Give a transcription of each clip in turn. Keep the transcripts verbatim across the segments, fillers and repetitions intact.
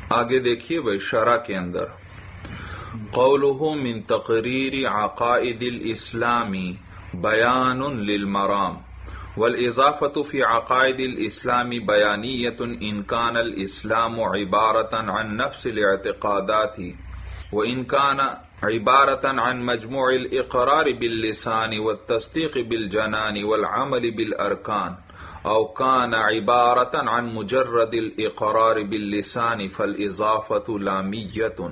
آگے دیکھیے بھائی شرح کے اندر قولہ من تقریر عقائد الاسلام بیان للمرام والاضافة في عقائد الاسلام بیانیۃ ان کان الاسلام عبارة عن نفس الاعتقادات وان کان عبارة عن مجموع الاقرار باللسان والتصدیق بالجنان والعمل بالارکان او کان عبارة عن مجرد الاقرار باللسان فالاضافة لامیۃ۔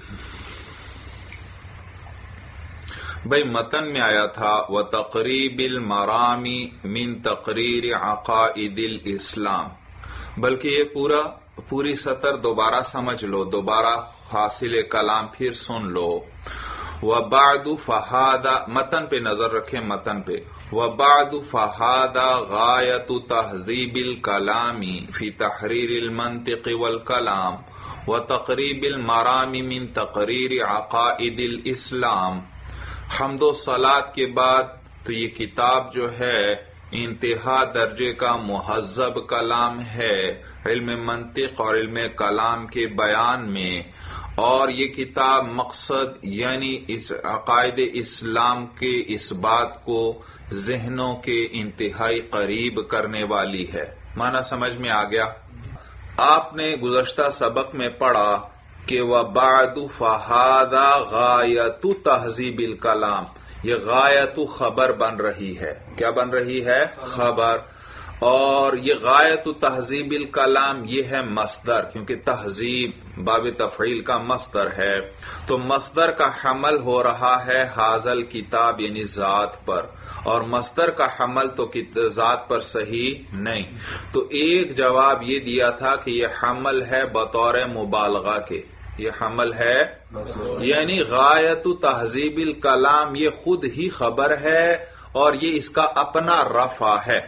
بھائی متن میں آیا تھا وَتَقْرِيبِ الْمَرَامِ مِن تَقْرِيرِ عَقَائِدِ الْإِسْلَام، بلکہ یہ پورا پوری سطر دوبارہ سمجھ لو، دوبارہ حاصل کلام پھر سن لو۔ وَبَعْدُ فَهَذَا، متن پہ نظر رکھیں، متن پہ وَبَعْدُ فَهَذَا غَایَةُ تَہذِیبِ الْکَلَامِ فِی تَحْرِیرِ الْمَنطِقِ وَالْکَلَامِ وَتَقْرِیبِ الْمَرَامِ مِن تَقْرِیرِ عَقَائِدِ الْإِسْلام۔ حمد و صلاۃ کے بعد تو یہ کتاب جو ہے انتہا درجے کا مہذب کلام ہے علم منطق اور علم کلام کے بیان میں، اور یہ کتاب مقصد یعنی اس عقائد اسلام کے اس بات کو ذہنوں کے انتہائی قریب کرنے والی ہے۔ معنی سمجھ میں آ گیا؟ آپ نے گزشتہ سبق میں پڑھا کہ وَبَعْدُ فَهَذَا غَایَةُ تَہذِیبِ الْکَلَام، یہ غایت خبر بن رہی ہے۔ کیا بن رہی ہے؟ خبر۔ اور یہ غایت تہذیب الکلام یہ ہے مصدر، کیونکہ تہذیب باب تفعیل کا مصدر ہے، تو مصدر کا حمل ہو رہا ہے حاضل کتاب یعنی ذات پر، اور مصدر کا حمل تو ذات پر صحیح نہیں۔ تو ایک جواب یہ دیا تھا کہ یہ حمل ہے بطور مبالغہ کے، یہ حمل ہے یعنی غایت تہذیب الکلام یہ خود ہی خبر ہے اور یہ اس کا اپنا رفع ہے۔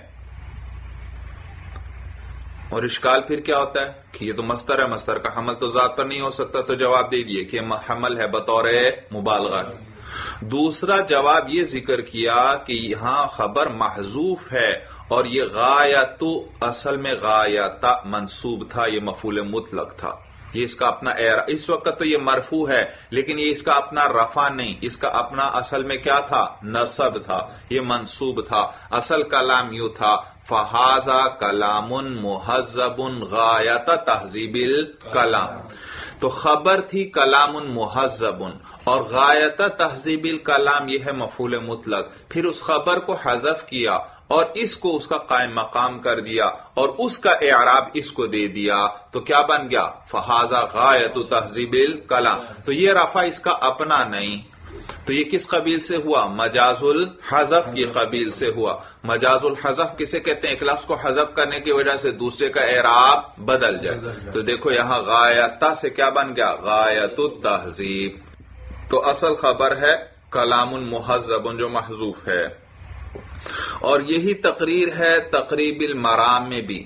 اور اشکال پھر کیا ہوتا ہے کہ یہ تو مصدر ہے، مصدر کا حمل تو ذات پر نہیں ہو سکتا، تو جواب دے دیے کہ حمل ہے بطور مبالغہ۔ دوسرا جواب یہ ذکر کیا کہ یہاں خبر محذوف ہے اور یہ غایت اصل میں غایت منصوب تھا، یہ مفعول مطلق تھا، یہ اس کا اپنا اعراب، اس وقت تو یہ مرفوع ہے لیکن یہ اس کا اپنا رفع نہیں، اس کا اپنا اصل میں کیا تھا؟ نصب تھا، یہ منصوب تھا۔ اصل کلام یوں تھا فہذا کلام مہذب غایت تہذیب الکلام، تو خبر تھی کلام مہذب اور غایت تہذیب الکلام یہ ہے مفعول مطلق، پھر اس خبر کو حذف کیا اور اس کو اس کا قائم مقام کر دیا اور اس کا اعراب اس کو دے دیا، تو کیا بن گیا؟ فہذا غایت تہذیب الکلام۔ تو یہ رفع اس کا اپنا نہیں، تو یہ کس قبیل سے ہوا؟ مجاز الحذف کی قبیل سے ہوا۔ مجاز الحذف کسے کہتے ہیں؟ ایک لفظ کو حذف کرنے کی وجہ سے دوسرے کا اعراب بدل جائے۔ تو دیکھو یہاں غایتہ سے کیا بن گیا؟ غایت التہذیب۔ تو اصل خبر ہے کلام مہذب جو محذوف ہے، اور یہی تقریر ہے تقریب المرام میں بھی،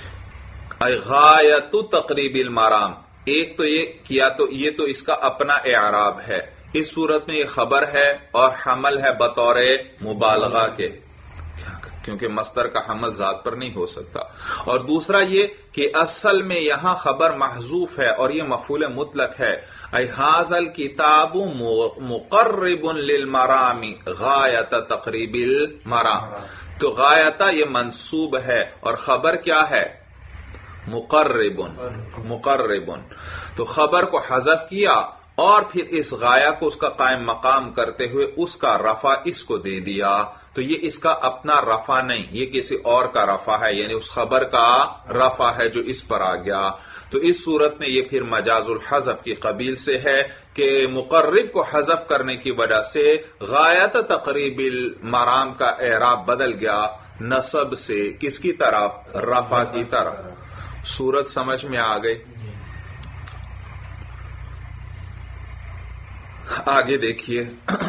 غایت تقریب المرام۔ ایک تو یہ کیا تو یہ تو اس کا اپنا اعراب ہے، اس صورت میں یہ خبر ہے اور حمل ہے بطور مبالغہ کے، کیونکہ مصدر کا حمل ذات پر نہیں ہو سکتا۔ اور دوسرا یہ کہ اصل میں یہاں خبر محذوف ہے اور یہ مفعول مطلق ہے، اے ھذا الکتاب مقرب للمرام غایت تقریب المرام، تو غایتہ یہ منصوب ہے اور خبر کیا ہے؟ مقرب مقرب، تو خبر کو حذف کیا اور پھر اس غایہ کو اس کا قائم مقام کرتے ہوئے اس کا رفع اس کو دے دیا، تو یہ اس کا اپنا رفع نہیں، یہ کسی اور کا رفع ہے، یعنی اس خبر کا رفع ہے جو اس پر آ گیا۔ تو اس صورت میں یہ پھر مجاز الحذف کی قبیل سے ہے کہ مقرب کو حذف کرنے کی وجہ سے غایت تقریب المرام کا اعراب بدل گیا نصب سے کس کی طرف؟ رفع کی طرف۔ صورت سمجھ میں آ گئی؟ آگے دیکھیے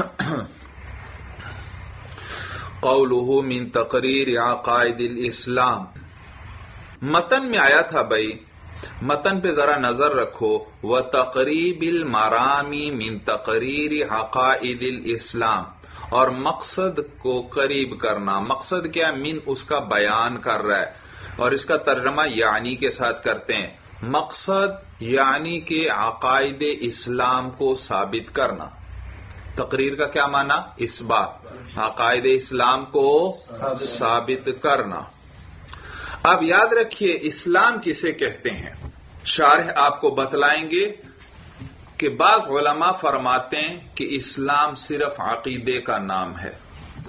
قولہ من تقریر عقائد الاسلام، متن میں آیا تھا بھائی، متن پہ ذرا نظر رکھو، وتقریب المرام من تقریر عقائد الاسلام، اور مقصد کو قریب کرنا، مقصد کیا؟ من اس کا بیان کر رہا ہے، اور اس کا ترجمہ یعنی کے ساتھ کرتے ہیں، مقصد یعنی کہ عقائد اسلام کو ثابت کرنا. تقریر کا کیا معنی؟ اس بات عقائد اسلام کو ثابت کرنا. اب یاد رکھیے اسلام کسے کہتے ہیں. شارح آپ کو بتلائیں گے کہ بعض علماء فرماتے ہیں کہ اسلام صرف عقیدے کا نام ہے،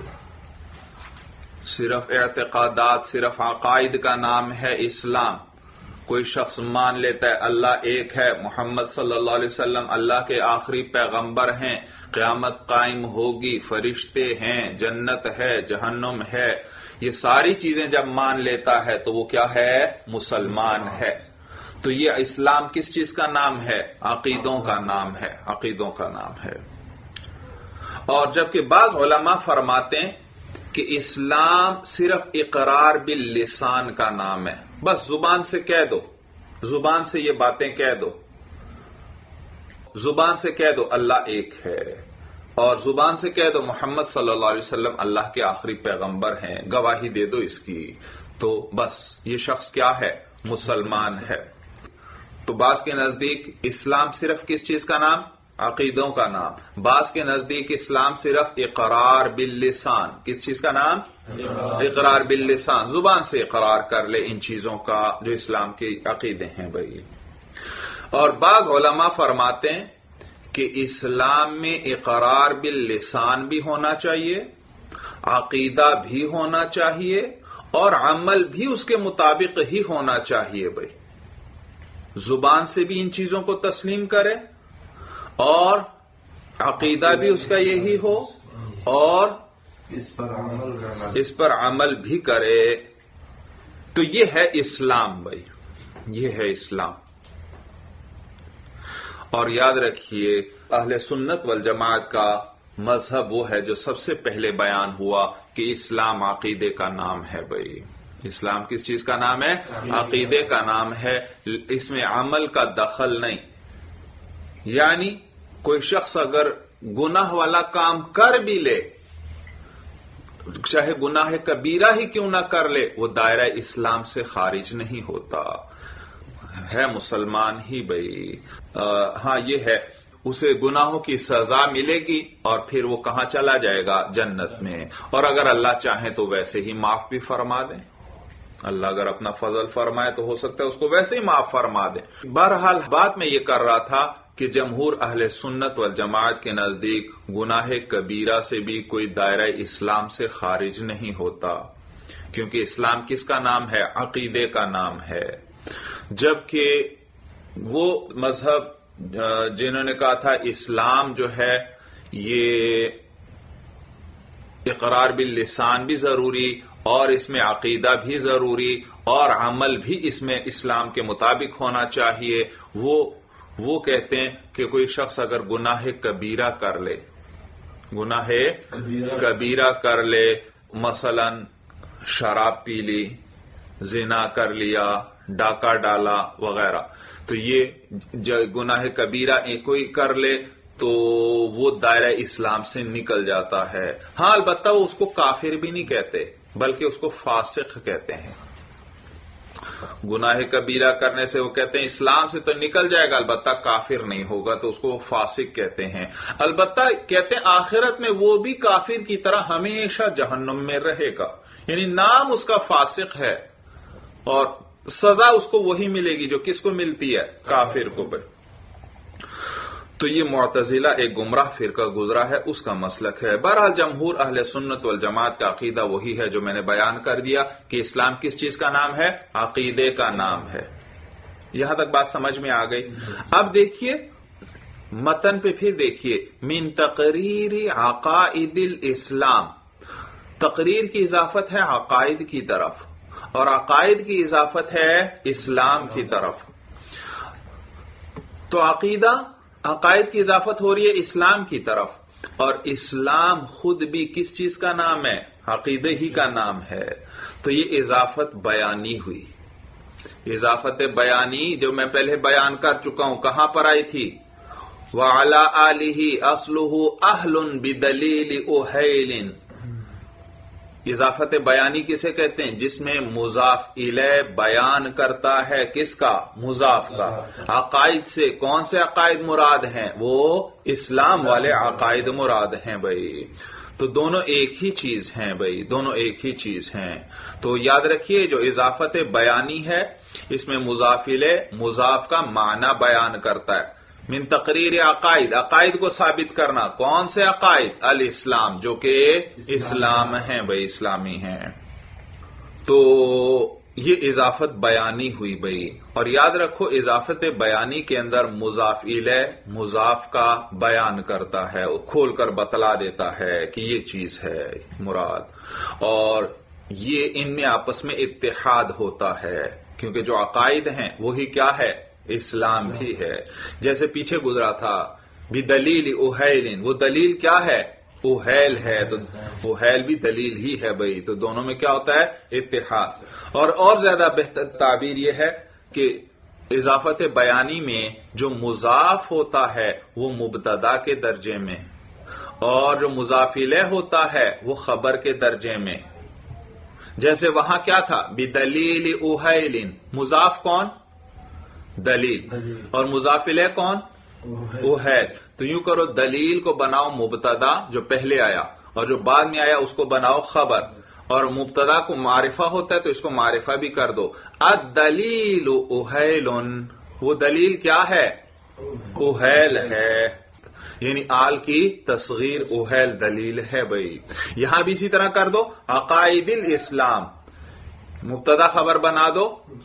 صرف اعتقادات، صرف عقائد کا نام ہے اسلام. کوئی شخص مان لیتا ہے اللہ ایک ہے، محمد صلی اللہ علیہ وسلم اللہ کے آخری پیغمبر ہیں، قیامت قائم ہوگی، فرشتے ہیں، جنت ہے، جہنم ہے، یہ ساری چیزیں جب مان لیتا ہے تو وہ کیا ہے؟ مسلمان ہے. تو یہ اسلام کس چیز کا نام ہے؟ عقیدوں کا نام ہے، عقیدوں کا نام ہے. اور جبکہ بعض علماء فرماتے ہیں کہ اسلام صرف اقرار باللسان کا نام ہے. بس زبان سے کہہ دو، زبان سے یہ باتیں کہہ دو، زبان سے کہہ دو اللہ ایک ہے، اور زبان سے کہہ دو محمد صلی اللہ علیہ وسلم اللہ کے آخری پیغمبر ہیں، گواہی دے دو اس کی، تو بس یہ شخص کیا ہے؟ مسلمان ہے. تو بعض کے نزدیک اسلام صرف کس چیز کا نام؟ عقیدوں کا نام. بعض کے نزدیک اسلام صرف اقرار باللسان. کس چیز کا نام؟ اقرار باللسان، زبان سے اقرار کر لے ان چیزوں کا جو اسلام کے عقیدے ہیں بھائی. اور بعض علماء فرماتے ہیں کہ اسلام میں اقرار باللسان بھی ہونا چاہیے، عقیدہ بھی ہونا چاہیے، اور عمل بھی اس کے مطابق ہی ہونا چاہیے بھائی. زبان سے بھی ان چیزوں کو تسلیم کرے اور عقیدہ بھی اس کا یہی ہو اور اس پر عمل بھی کرے. تو یہ ہے اسلام بھائی، یہ ہے اسلام. اور یاد رکھیے اہل سنت والجماعت کا مذہب وہ ہے جو سب سے پہلے بیان ہوا کہ اسلام عقیدے کا نام ہے بھائی. اسلام کس چیز کا نام ہے؟ عقیدے کا نام ہے. اس میں عمل کا دخل نہیں. یعنی کوئی شخص اگر گناہ والا کام کر بھی لے، چاہے گناہ کبیرہ ہی کیوں نہ کر لے، وہ دائرہ اسلام سے خارج نہیں ہوتا، ہے مسلمان ہی بھائی. ہاں یہ ہے اسے گناہوں کی سزا ملے گی اور پھر وہ کہاں چلا جائے گا؟ جنت میں. اور اگر اللہ چاہیں تو ویسے ہی معاف بھی فرما دیں. اللہ اگر اپنا فضل فرمائے تو ہو سکتا ہے اس کو ویسے ہی معاف فرما دیں. بہرحال بات میں یہ کر رہا تھا کہ جمہور اہل سنت والجماعت کے نزدیک گناہ کبیرہ سے بھی کوئی دائرہ اسلام سے خارج نہیں ہوتا، کیونکہ اسلام کس کا نام ہے؟ عقیدے کا نام ہے. جبکہ وہ مذہب جنہوں نے کہا تھا اسلام جو ہے یہ اقرار باللسان بھی ضروری اور اس میں عقیدہ بھی ضروری اور عمل بھی اس میں اسلام کے مطابق ہونا چاہیے، وہ وہ کہتے ہیں کہ کوئی شخص اگر گناہ کبیرہ کر لے، گناہ کبیرہ کر لے، مثلا شراب پی لی، زنا کر لیا، ڈاکہ ڈالا وغیرہ، تو یہ گناہ کبیرہ ایک کوئی کر لے تو وہ دائرہ اسلام سے نکل جاتا ہے. ہاں البتہ وہ اس کو کافر بھی نہیں کہتے بلکہ اس کو فاسق کہتے ہیں. گناہ کبیرہ کرنے سے وہ کہتے ہیں اسلام سے تو نکل جائے گا البتہ کافر نہیں ہوگا، تو اس کو فاسق کہتے ہیں. البتہ کہتے ہیں آخرت میں وہ بھی کافر کی طرح ہمیشہ جہنم میں رہے گا، یعنی نام اس کا فاسق ہے اور سزا اس کو وہی ملے گی جو کس کو ملتی ہے؟ کافر کو. تو یہ معتزلہ ایک گمراہ فرقہ گزرا ہے، اس کا مسلک ہے. بہرحال جمہور اہل سنت والجماعت کا عقیدہ وہی ہے جو میں نے بیان کر دیا کہ اسلام کس چیز کا نام ہے؟ عقیدے کا نام ہے. یہاں تک بات سمجھ میں آ گئی. اب دیکھیے متن پہ پھر دیکھیے، من تقریر عقائد الاسلام، تقریر کی اضافت ہے عقائد کی طرف اور عقائد کی اضافت ہے اسلام کی طرف. تو عقیدہ عقائد کی اضافت ہو رہی ہے اسلام کی طرف، اور اسلام خود بھی کس چیز کا نام ہے؟ عقیدے ہی کا نام ہے. تو یہ اضافت بیانی ہوئی. اضافت بیانی جو میں پہلے بیان کر چکا ہوں کہاں پر آئی تھی؟ وَعَلَىٰ آلِهِ أَصْلُهُ أَهْلٌ بِدَلِيلِ أُحَيْلٍ. اضافت بیانی کسے کہتے ہیں؟ جس میں مضاف الیہ بیان کرتا ہے کس کا؟ مضاف کا۔ عقائد سے کون سے عقائد مراد ہیں؟ وہ اسلام والے عقائد مراد ہیں بھائی۔ تو دونوں ایک ہی چیز ہیں بھائی، دونوں ایک ہی چیز ہیں۔ تو یاد رکھیے جو اضافت بیانی ہے اس میں مضاف الیہ مضاف کا معنی بیان کرتا ہے۔ من تقریر عقائد، عقائد کو ثابت کرنا، کون سے عقائد؟ الاسلام، جو کہ اسلام ہیں بھائی، اسلامی ہیں۔ تو یہ اضافت بیانی ہوئی بھائی، اور یاد رکھو اضافت بیانی کے اندر مضاف الیہ مضاف کا بیان کرتا ہے، کھول کر بتلا دیتا ہے کہ یہ چیز ہے مراد، اور یہ ان میں آپس میں اتحاد ہوتا ہے، کیونکہ جو عقائد ہیں وہی کیا ہے؟ اسلام بھی ہے۔ جیسے پیچھے گزرا تھا بدلیل احیل، وہ دلیل کیا ہے؟ احیل ہے، تو احیل بھی دلیل ہی ہے بھائی، تو دونوں میں کیا ہوتا ہے؟ اتحاد۔ اور اور زیادہ بہتر تعبیر یہ ہے کہ اضافت بیانی میں جو مضاف ہوتا ہے وہ مبتدا کے درجے میں، اور جو مضاف الیہ ہوتا ہے وہ خبر کے درجے میں۔ جیسے وہاں کیا تھا؟ بدلیل احیل، مضاف کون؟ دلیل، اور مضاف الیہ کون؟ احیل۔ تو یوں کرو دلیل کو بناؤ مبتدا جو پہلے آیا، اور جو بعد میں آیا اس کو بناؤ خبر، اور مبتدا کو معرفہ ہوتا ہے تو اس کو معرفہ بھی کر دو۔ الدلیل احیل، وہ دلیل کیا ہے؟ احیل ہے، یعنی آل کی تصغیر احیل دلیل ہے بھائی۔ یہاں بھی اسی طرح کر دو عقائد الاسلام، مبتدا خبر بنا دو،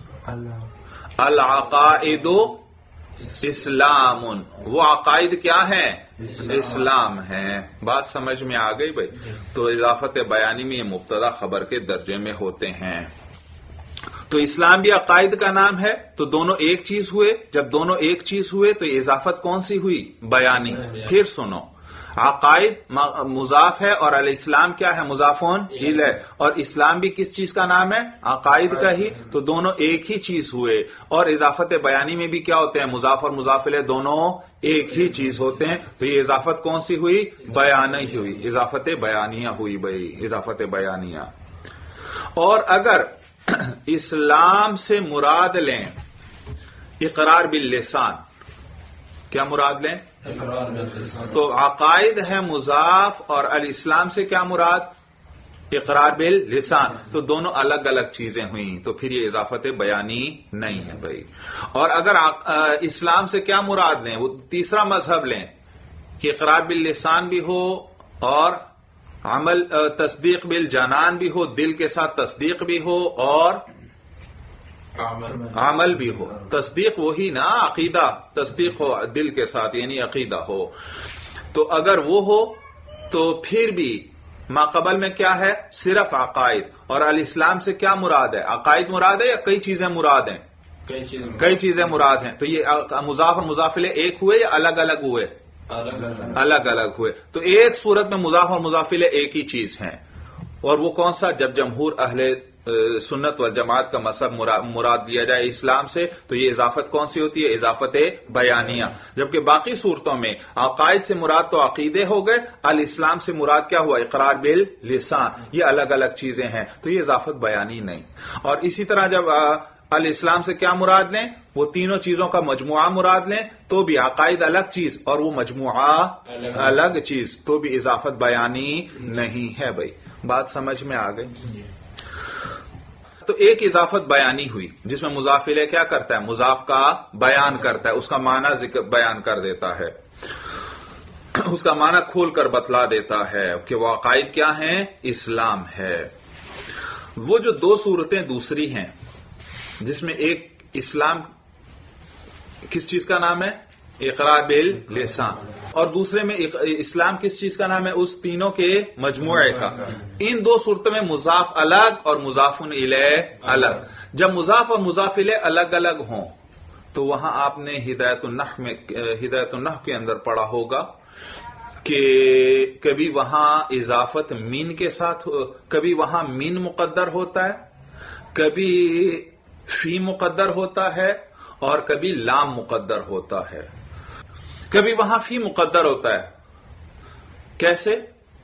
العقائد اسلام، وہ عقائد کیا ہیں؟ اسلام ہیں۔ بات سمجھ میں آ گئی بھائی؟ تو اضافت بیانی میں یہ مبتدا خبر کے درجے میں ہوتے ہیں۔ تو اسلام بھی عقائد کا نام ہے، تو دونوں ایک چیز ہوئے۔ جب دونوں ایک چیز ہوئے تو یہ اضافت کون سی ہوئی؟ بیانی۔ پھر سنو، عقائد مضاف ہے اور الاسلام کیا ہے؟ مضافون الیہ، اور اسلام بھی کس چیز کا نام ہے؟ عقائد کا ہی، تو دونوں ایک ہی چیز ہوئے۔ اور اضافت بیانی میں بھی کیا ہوتے ہیں؟ مضاف اور مضاف الیہ دونوں ایک ہی چیز ہوتے ہیں، تو یہ اضافت کون سی ہوئی؟ بیانی ہوئی، اضافت بیانیہ ہوئی بھائی، اضافت بیانیہ۔ اور اگر اسلام سے مراد لیں اقرار باللسان، کیا مراد لیں؟ تو عقائد ہے مضاف، اور الاسلام سے کیا مراد؟ اقرار باللسان، تو دونوں الگ الگ چیزیں ہوئیں، تو پھر یہ اضافت بیانی نہیں ہے بھائی۔ اور اگر اسلام سے کیا مراد لیں؟ وہ تیسرا مذہب لیں کہ اقرار باللسان بھی ہو اور عمل تصدیق بالجنان بھی ہو، دل کے ساتھ تصدیق بھی ہو اور عمل بھی ہو۔ تصدیق وہی نا عقیدہ، تصدیق ہو دل کے ساتھ یعنی عقیدہ ہو، تو اگر وہ ہو تو پھر بھی ما قبل میں کیا ہے؟ صرف عقائد۔ اور الاسلام سے کیا مراد ہے؟ عقائد مراد ہے یا کئی چیزیں مراد ہیں؟ کئی چیزیں مراد ہیں۔ تو یہ مضاف اور مضاف الیہ ایک ہوئے یا الگ الگ ہوئے؟ الگ الگ ہوئے۔ تو ایک صورت میں مضاف اور مضاف الیہ ایک ہی چیز ہیں، اور وہ کون سا؟ جب جمہور اہل سنت والجماعت کا مذہب مراد دیا جائے اسلام سے، تو یہ اضافت کون سی ہوتی ہے؟ اضافت بیانیہ۔ جبکہ باقی صورتوں میں عقائد سے مراد تو عقیدے ہو گئے، الاسلام سے مراد کیا ہوا؟ اقرار باللسان، یہ الگ الگ چیزیں ہیں، تو یہ اضافت بیانی نہیں۔ اور اسی طرح جب الاسلام سے کیا مراد لیں؟ وہ تینوں چیزوں کا مجموعہ مراد لیں تو بھی عقائد الگ چیز اور وہ مجموعہ الگ چیز، تو بھی اضافت بیانی نہیں ہے بھائی۔ بات سمجھ میں آ گئی؟ تو ایک اضافت بیانی ہوئی جس میں مضاف الیہ کیا کرتا ہے؟ مضاف کا بیان کرتا ہے، اس کا معنی ذکر بیان کر دیتا ہے، اس کا معنی کھول کر بتلا دیتا ہے کہ وہ عقائد کیا ہیں؟ اسلام ہے۔ وہ جو دو صورتیں دوسری ہیں جس میں ایک اسلام کس چیز کا نام ہے؟ اقرار باللسان، اور دوسرے میں اسلام کس چیز کا نام ہے؟ اس تینوں کے مجموعے کا۔ ان دو صورتوں میں مضاف الگ اور مضاف الیہ الگ۔ جب مضاف اور مضاف الیہ الگ الگ ہوں تو وہاں آپ نے ہدایت النحو میں ہدایت النحو کے اندر پڑھا ہوگا کہ کبھی وہاں اضافت مین کے ساتھ، کبھی وہاں مین مقدر ہوتا ہے، کبھی فی مقدر ہوتا ہے، اور کبھی لام مقدر ہوتا ہے۔ کبھی وہاں فی مقدر ہوتا ہے، کیسے؟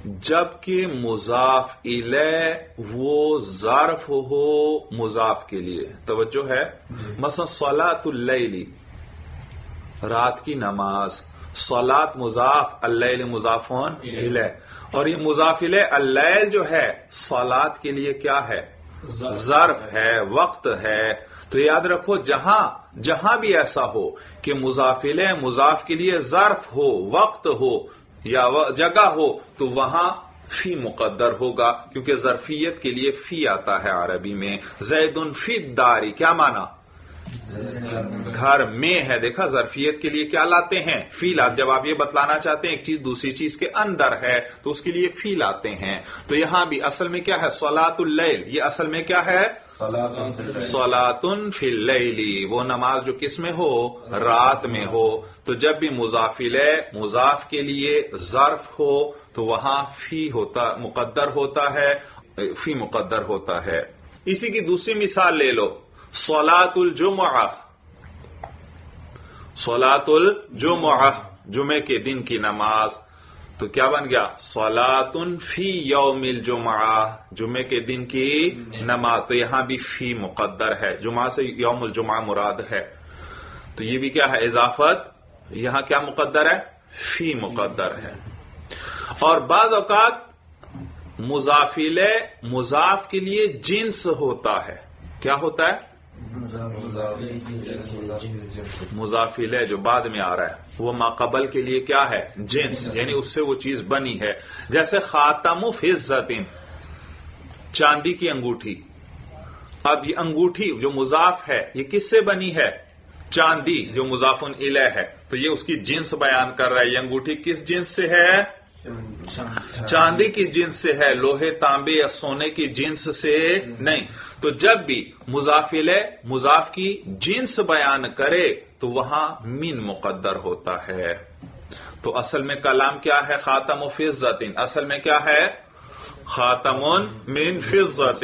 جبکہ مضاف الیہ وہ ظرف ہو مضاف کے لیے. توجہ ہے؟ مثلا صلاۃ اللیل، رات کی نماز، صلاۃ مضاف، اللیل مضاف الیہ، اور یہ مضاف الیہ اللیل جو ہے صلاۃ کے لیے کیا ہے؟ ظرف ہے، وقت ہے. تو یاد رکھو جہاں جہاں بھی ایسا ہو کہ مضاف الیہ مضاف کے لیے ظرف ہو، وقت ہو یا جگہ ہو، تو وہاں فی مقدر ہوگا، کیونکہ ظرفیت کے لیے فی آتا ہے عربی میں. زید فی الدار کیا معنی؟ گھر میں ہے. دیکھا ظرفیت کے لیے کیا لاتے ہیں؟ فی لاتے. جب آپ یہ بتلانا چاہتے ہیں ایک چیز دوسری چیز کے اندر ہے تو اس کے لیے فی لاتے ہیں. تو یہاں بھی اصل میں کیا ہے؟ صلاۃ اللیل، یہ اصل میں کیا ہے؟ صلاۃ فی اللیل، وہ نماز جو کس میں ہو؟ رات میں ہو. تو جب بھی مضاف الیہ مضاف کے لیے ظرف ہو تو وہاں فی ہوتا مقدر ہوتا ہے، فی مقدر ہوتا ہے. اسی کی دوسری مثال لے لو، صلاۃ الجمعہ. صلاۃ الجمعہ، جمعے کے دن کی نماز. تو کیا بن گیا؟ صلاۃ فی یوم الجمعہ، جمعے کے دن کی نماز. تو یہاں بھی فی مقدر ہے، جمعہ سے یوم الجمعہ مراد ہے. تو یہ بھی کیا ہے؟ اضافت. یہاں کیا مقدر ہے؟ فی مقدر ہے. اور بعض اوقات مضاف الیہ مضاف کے لیے جنس ہوتا ہے. کیا ہوتا ہے؟ مضاف الیہ جو بعد میں آ رہا ہے وہ ما قبل کے لیے کیا ہے؟ جنس، یعنی اس سے وہ چیز بنی ہے. جیسے خاتم فضۃ، چاندی کی انگوٹھی. اب یہ انگوٹھی جو مضاف ہے یہ کس سے بنی ہے؟ چاندی جو مضاف الیہ ہے. تو یہ اس کی جنس بیان کر رہا ہے. یہ انگوٹھی کس جنس سے ہے؟ چاندی کی جنس سے ہے، لوہے تانبے یا سونے کی جنس سے نہیں. تو جب بھی مضاف الیہ مضاف کی جنس بیان کرے تو وہاں من مقدر ہوتا ہے. تو اصل میں کلام کیا ہے؟ خاتم فضۃ. اصل میں کیا ہے؟ خاتم من فضۃ.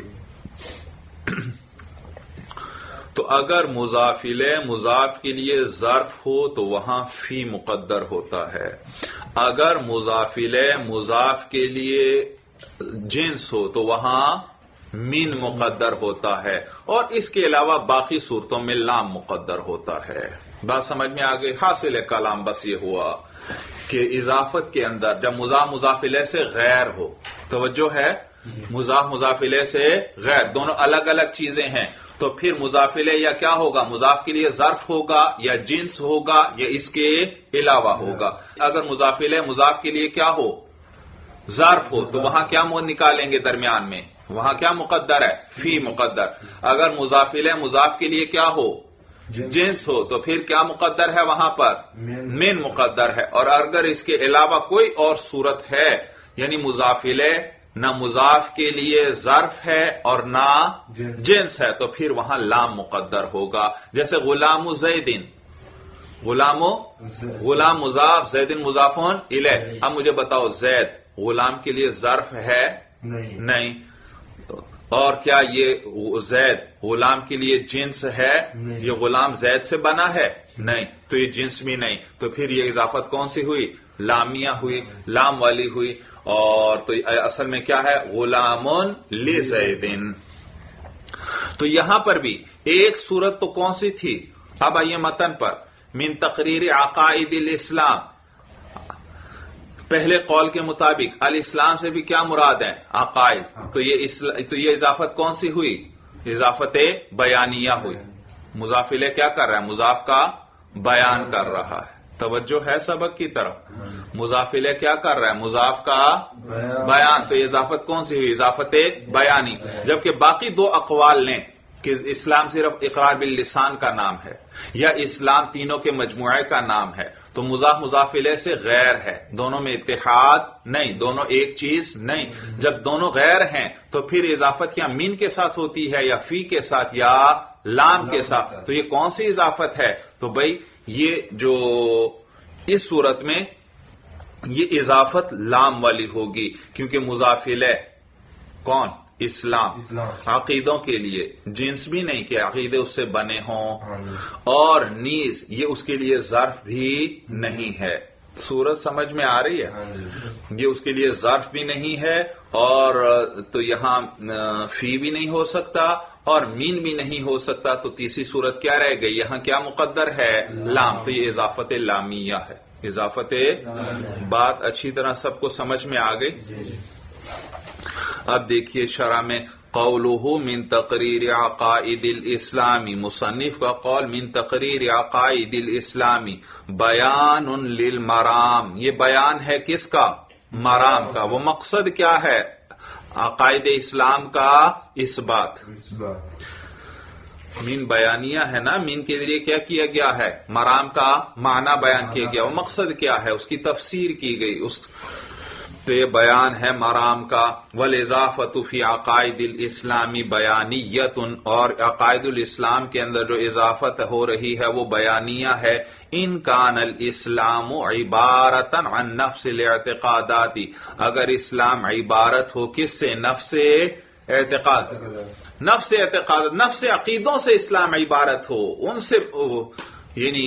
تو اگر مضاف الیہ مضاف کے لیے ظرف ہو تو وہاں فی مقدر ہوتا ہے. اگر مضاف الیہ مضاف کے لیے جنس ہو تو وہاں من مقدر ہوتا ہے. اور اس کے علاوہ باقی صورتوں میں لام مقدر ہوتا ہے. بات سمجھ میں آگے؟ حاصل کلام بس یہ ہوا کہ اضافت کے اندر جب مضاف مضاف الیہ سے غیر ہو، توجہ ہے، مضاف مضاف الیہ سے غیر، دونوں الگ الگ چیزیں ہیں، تو پھر مضاف الیہ یا کیا ہوگا؟ مضاف کے لیے ظرف ہوگا یا جنس ہوگا یا اس کے علاوہ ہوگا. اگر مضاف الیہ مضاف کے لیے کیا ہو؟ ظرف ہو تو وہاں کیا نکالیں گے درمیان میں؟ وہاں کیا مقدر ہے؟ فی مقدر. اگر مضاف الیہ مضاف کے لیے کیا ہو؟ جنس ہو تو پھر کیا مقدر ہے وہاں پر؟ من مقدر ہے. اور اگر اس کے علاوہ کوئی اور صورت ہے، یعنی مضاف الیہ نہ مضاف کے لیے ظرف ہے اور نہ جنس ہے، تو پھر وہاں لام مقدر ہوگا. جیسے غلام زیدن، غلام غلام مضاف، زیدن مضافون الیہ. اب مجھے بتاؤ زید غلام کے لیے ظرف ہے؟ نہیں. اور کیا یہ زید غلام کے لیے جنس ہے؟ یہ غلام زید سے بنا ہے؟ نہیں. تو یہ جنس بھی نہیں. تو پھر یہ اضافت کون سی ہوئی؟ لامیہ ہوئی، لام والی ہوئی. اور تو اصل میں کیا ہے؟ غلام لزیدن. تو یہاں پر بھی ایک صورت تو کون سی تھی؟ اب آئیے متن پر. من تقریر عقائد الاسلام، پہلے قول کے مطابق الاسلام سے بھی کیا مراد ہے؟ عقائد. تو یہ تو یہ اضافت کون سی ہوئی؟ اضافت بیانیہ ہوئی. مضاف الیہ کیا کر رہا ہے؟ مضاف کا بیان کر رہا ہے. توجہ ہے سبق کی طرف؟ مضاف الیہ کیا کر رہا ہے؟ مضاف کا بیان. تو یہ اضافت کون سی ہوئی؟ اضافت بیانی. جبکہ باقی دو اقوال لیں کہ اسلام صرف اقرار باللسان کا نام ہے یا اسلام تینوں کے مجموعے کا نام ہے، تو مضاف مضاف الیہ سے غیر ہے، دونوں میں اتحاد نہیں، دونوں ایک چیز نہیں. جب دونوں غیر ہیں تو پھر اضافت یا من کے ساتھ ہوتی ہے یا فی کے ساتھ یا لام کے ساتھ. تو یہ کون سی اضافت ہے؟ تو بھائی یہ جو اس صورت میں یہ اضافت لام والی ہوگی، کیونکہ مضاف الیہ کون؟ اسلام. عقیدوں کے لیے جنس بھی نہیں کہ عقیدے اس سے بنے ہوں، اور نیز یہ اس کے لیے ظرف بھی نہیں ہے. صورت سمجھ میں آ رہی ہے؟ یہ اس کے لیے ظرف بھی نہیں ہے اور تو یہاں فی بھی نہیں ہو سکتا اور مین بھی نہیں ہو سکتا، تو تیسری صورت کیا رہ گئی؟ یہاں کیا مقدر ہے؟ لام، تو یہ اضافت لامیہ ہے، اضافت بات اچھی طرح سب کو سمجھ میں آ گئی۔ اب دیکھیے شرح میں قولہ من تقریر عقائد الاسلامی، مصنف کا قول من تقریر عقائد الاسلامی بیان للمرام، یہ بیان ہے کس کا؟ مرام کا۔ وہ مقصد کیا ہے؟ عقائد اسلام کا اثبات۔ مین بیانیہ ہے نا، مین کے ذریعے کیا کیا گیا ہے؟ مرام کا معنی بیان کیا گیا، وہ مقصد کیا ہے؟ اس کی تفسیر کی گئی، اس تو یہ بیان ہے مرام کا۔ والاضافۃ فی عقائد الاسلامی بیانیۃ، اور عقائد الاسلام کے اندر جو اضافت ہو رہی ہے وہ بیانیہ ہے۔ ان کان الاسلام عبارۃ عن نفس الاعتقادات، اگر اسلام عبارت ہو کس سے؟ نفس اعتقاد، نفس اعتقاد، نفس عقیدوں سے اسلام عبارت ہو، ان سے، یعنی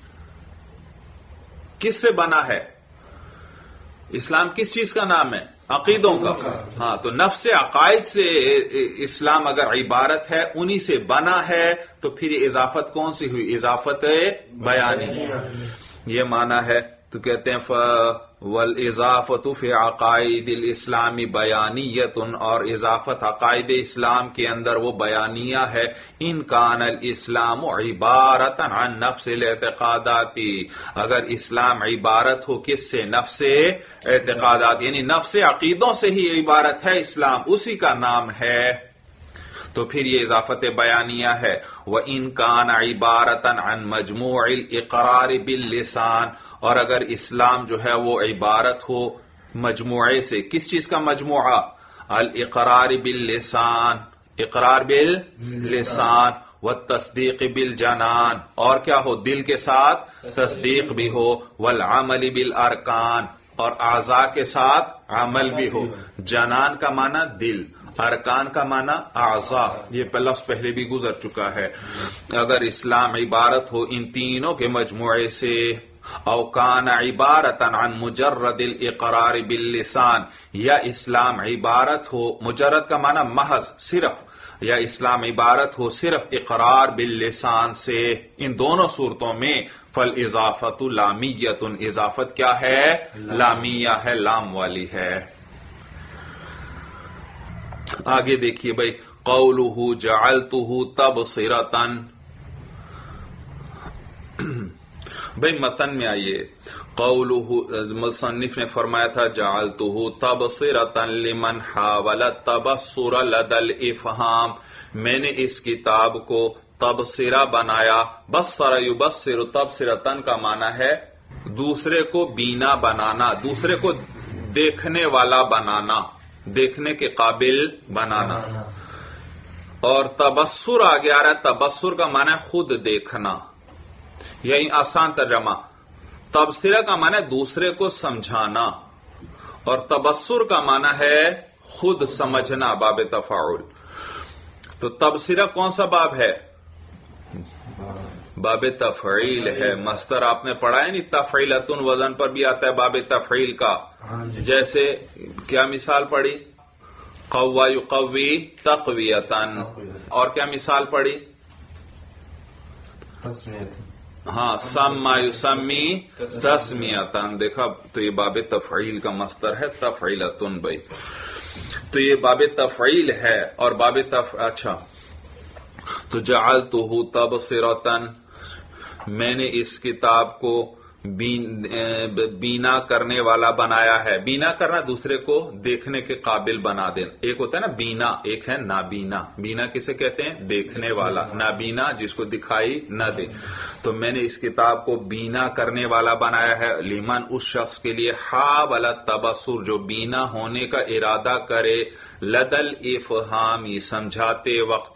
کس سے بنا ہے؟ اسلام کس چیز کا نام ہے؟ عقیدوں کا۔ ہاں، تو نفس عقائد سے اسلام اگر عبارت ہے، انہی سے بنا ہے، تو پھر یہ اضافت کون سی ہوئی؟ اضافت بیانی، یہ معنی ہے۔ تو کہتے ہیں والاضافۃ فی عقائد الاسلام بیانیۃ، اور اضافت عقائد اسلام کے اندر وہ بیانیہ ہے۔ ان کان الاسلام عبارۃ عن نفس الاعتقادات، اگر اسلام عبارت ہو کس سے؟ نفس اعتقادات، یعنی نفس عقیدوں سے ہی عبارت ہے اسلام، اسی کا نام ہے، تو پھر یہ اضافت بیانیہ ہے۔ وَإِن كَانَ عِبَارَةً عَن مَجْمُوعِ الْإِقْرَارِ بِاللِّسَانِ، اور اگر اسلام جو ہے وہ عبارت ہو مجموعے سے، کس چیز کا مجموعہ؟ الاقرار باللسان، اقرار باللسان، والتصدیق بالجنان، اور کیا ہو؟ دل کے ساتھ تصدیق بھی ہو، والعمل بالارکان، اور اعضاء کے ساتھ عمل بھی ہو۔ جنان کا معنی دل، ارکان کا معنی اعضاء، یہ لفظ پہلے بھی گزر چکا ہے۔ اگر اسلام عبارت ہو ان تینوں کے مجموعے سے، او کان عبارتا عن مجرد الاقرار باللسان، یا اسلام عبارت ہو، مجرد کا معنی محض، صرف، یا اسلام عبارت ہو صرف اقرار باللسان سے، ان دونوں صورتوں میں فالاضافۃ لامیۃ، اضافت کیا ہے؟ لامیہ ہے، لام والی ہے۔ آگے دیکھیے بھائی، قولہ جعلتہ تبصرۃ، بھائی متن میں آئیے، قولہ، مصنف نے فرمایا تھا جعلتہ تبصرۃ لمن حاول التبصر لدى الافہام، میں نے اس کتاب کو تبصرہ بنایا۔ بصر یبصر، تبصرۃ کا معنی ہے دوسرے کو بینا بنانا، دوسرے کو دیکھنے والا بنانا، دیکھنے کے قابل بنانا۔ اور تبصر آگے آ رہا ہے، تبصر کا معنی ہے خود دیکھنا، یہی آسان ترجمہ۔ تبصرہ کا معنی ہے دوسرے کو سمجھانا، اور تبصر کا معنی ہے خود سمجھنا، باب تفاعل۔ تو تبصرہ کون سا باب ہے؟ باب تفعیل ہے۔ مصدر آپ نے پڑھا ہے نہیں، تفعیلتن وزن پر بھی آتا ہے باب تفعیل کا۔ جیسے کیا مثال پڑھی؟ قوا یقوی تقویتن، اور کیا مثال پڑھی؟ ہاں، سما یسمی تسمیتن، دیکھا تو یہ باب تفعیل کا مصدر ہے، تفعیلتن بھائی، تو یہ باب تفعیل ہے۔ اور باب تف اچھا تو جعلتہ تبصرۃ، میں نے اس کتاب کو بینا کرنے والا بنایا ہے۔ بینا کرنا، دوسرے کو دیکھنے کے قابل بنا دینا۔ ایک ہوتا ہے نا بینا، ایک ہے نابینا۔ بینا کسے کہتے ہیں؟ دیکھنے والا۔ نابینا جس کو دکھائی نہ دے۔ تو میں نے اس کتاب کو بینا کرنے والا بنایا ہے، لمن، اس شخص کے لیے، حاول التبصر، جو بینا ہونے کا ارادہ کرے، لدل افہامی، سمجھاتے وقت۔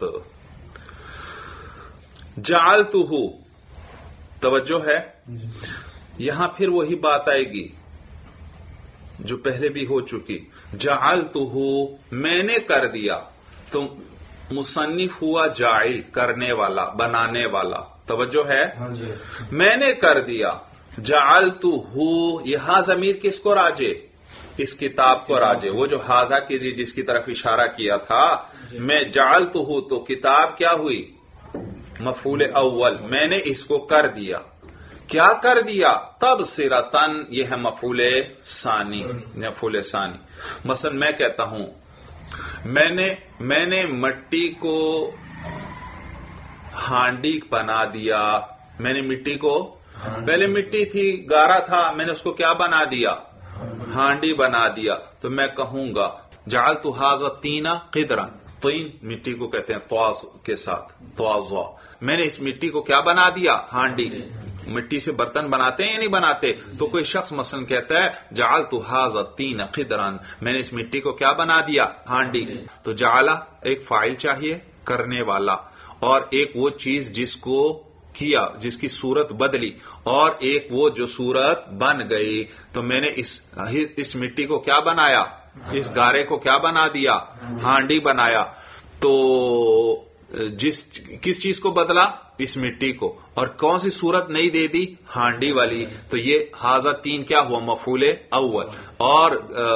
جعلتہ، توجہ ہے، یہاں پھر وہی بات آئے گی جو پہلے بھی ہو چکی۔ جعلتہ، میں نے کر دیا، تو مصنف ہوا جاعل، کرنے والا، بنانے والا، توجہ ہے، میں نے کر دیا۔ جعلتہ، یہ ہا ضمیر کس کو راجے؟ اس کتاب کو راجے، وہ جو ہاذا کی جس کی طرف اشارہ کیا تھا میں جعلتہ، تو کتاب کیا ہوئی؟ مفعول اول، میں نے اس کو کر دیا۔ کیا کر دیا؟ تبصرتن، یہ ہے مفعول ثانی، مفعول ثانی۔ مثلا میں کہتا ہوں میں نے میں نے مٹی کو ہانڈی بنا دیا، میں نے مٹی کو، پہلے مٹی تھی، گارا تھا، میں نے اس کو کیا بنا دیا؟ ہانڈی بنا دیا۔ تو میں کہوں گا جعلت ھذا الطین قدرا، طین مٹی کو کہتے ہیں طواز کے ساتھ، طواز، میں نے اس مٹی کو کیا بنا دیا؟ ہانڈی۔ مٹی سے برتن بناتے ہیں یا نہیں بناتے؟ تو کوئی شخص مثلا کہتا ہے جعلت ھذا الطین قدرا، میں نے اس مٹی کو کیا بنا دیا؟ ہانڈی۔ تو جعلہ ایک فاعل چاہیے کرنے والا، اور ایک وہ چیز جس کو کیا، جس کی صورت بدلی، اور ایک وہ جو صورت بن گئی۔ تو میں نے اس اس مٹی کو کیا بنایا؟ اس گارے کو کیا بنا دیا؟ ہانڈی بنایا۔ تو جس کس چیز کو بدلا؟ اس مٹی کو، اور کون سی صورت نہیں دے دی؟ ہانڈی والی۔ تو یہ ھذا تین کیا ہوا؟ مفعول اول، اور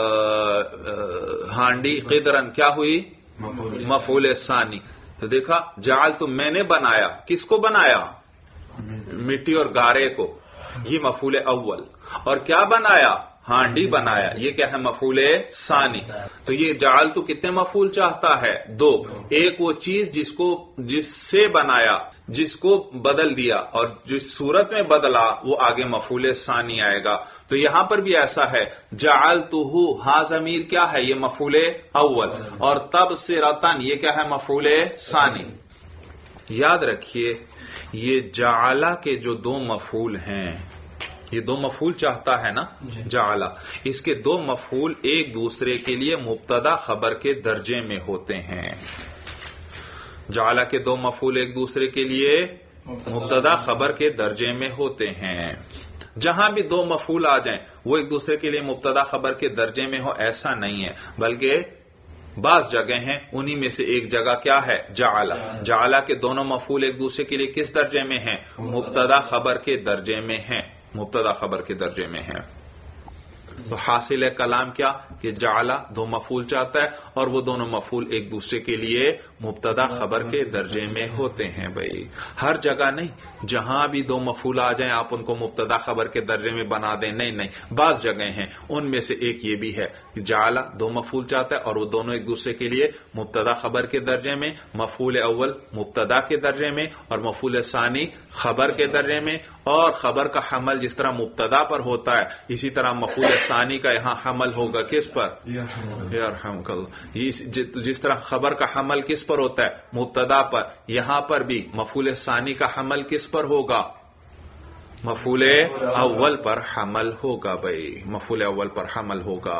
ہانڈی قدرن کیا ہوئی؟ مفعول ثانی۔ تو دیکھا جعل تو میں نے بنایا، کس کو بنایا؟ مٹی اور گارے کو، یہ مفعول اول، اور کیا بنایا؟ ہانڈی بنایا، یہ کیا ہے؟ مفعول ثانی۔ تو یہ جعل تو کتنے مفعول چاہتا ہے؟ دو، ایک وہ چیز جس کو جس سے بنایا، جس کو بدل دیا، اور جس صورت میں بدلا وہ آگے مفعول ثانی آئے گا۔ تو یہاں پر بھی ایسا ہے، جعلتہ، ہا ضمیر کیا ہے؟ یہ مفعول اول، اور تبصرتن یہ کیا ہے؟ مفعول ثانی۔ یاد رکھیے یہ جعلہ کے جو دو مفعول ہیں، یہ دو مفعول چاہتا ہے نا جعلہ، اس کے دو مفعول ایک دوسرے کے لیے مبتدا خبر کے درجے میں ہوتے ہیں۔ جعلہ کے دو مفعول ایک دوسرے کے لیے مبتدا خبر کے درجے میں ہوتے ہیں۔ جہاں بھی دو مفعول آ جائیں وہ ایک دوسرے کے لیے مبتدا خبر کے درجے میں ہو ایسا نہیں ہے، بلکہ بعض جگہ ہیں انہی میں سے ایک جگہ کیا ہے؟ جعلہ۔ جعلہ کے دونوں مفعول ایک دوسرے کے لیے کس درجے میں ہیں؟ مبتدا خبر کے درجے میں ہیں، مبتدا خبر کے درجے میں ہیں۔ تو حاصل ہے کلام کیا کہ جعلہ دو مفعول چاہتا ہے، اور وہ دونوں مفعول ایک دوسرے کے لیے مبتدا خبر کے درجے میں ہوتے ہیں۔ بھائی ہر جگہ نہیں، جہاں بھی دو مفعول آ جائیں آپ ان کو مبتدا خبر کے درجے میں بنا دیں، نہیں نہیں، بعض جگہیں ہیں ان میں سے ایک یہ بھی ہے کہ جعلہ دو مفعول چاہتا ہے اور وہ دونوں ایک دوسرے کے لیے مبتدا خبر کے درجے میں، مفعول اول مبتدا کے درجے میں اور مفعول ثانی خبر کے درجے میں، اور خبر کا حمل جس طرح مبتدا پر ہوتا ہے اسی طرح مفعول ثانی کا یہاں حمل ہوگا کس پر؟ یرحمک اللہ۔ جس طرح خبر کا حمل کس پر ہوتا ہے؟ مبتدا پر، یہاں پر بھی مفعول ثانی کا حمل کس پر ہوگا؟ مفعول اول پر حمل ہوگا۔ بھائی مفعول اول پر حمل ہوگا،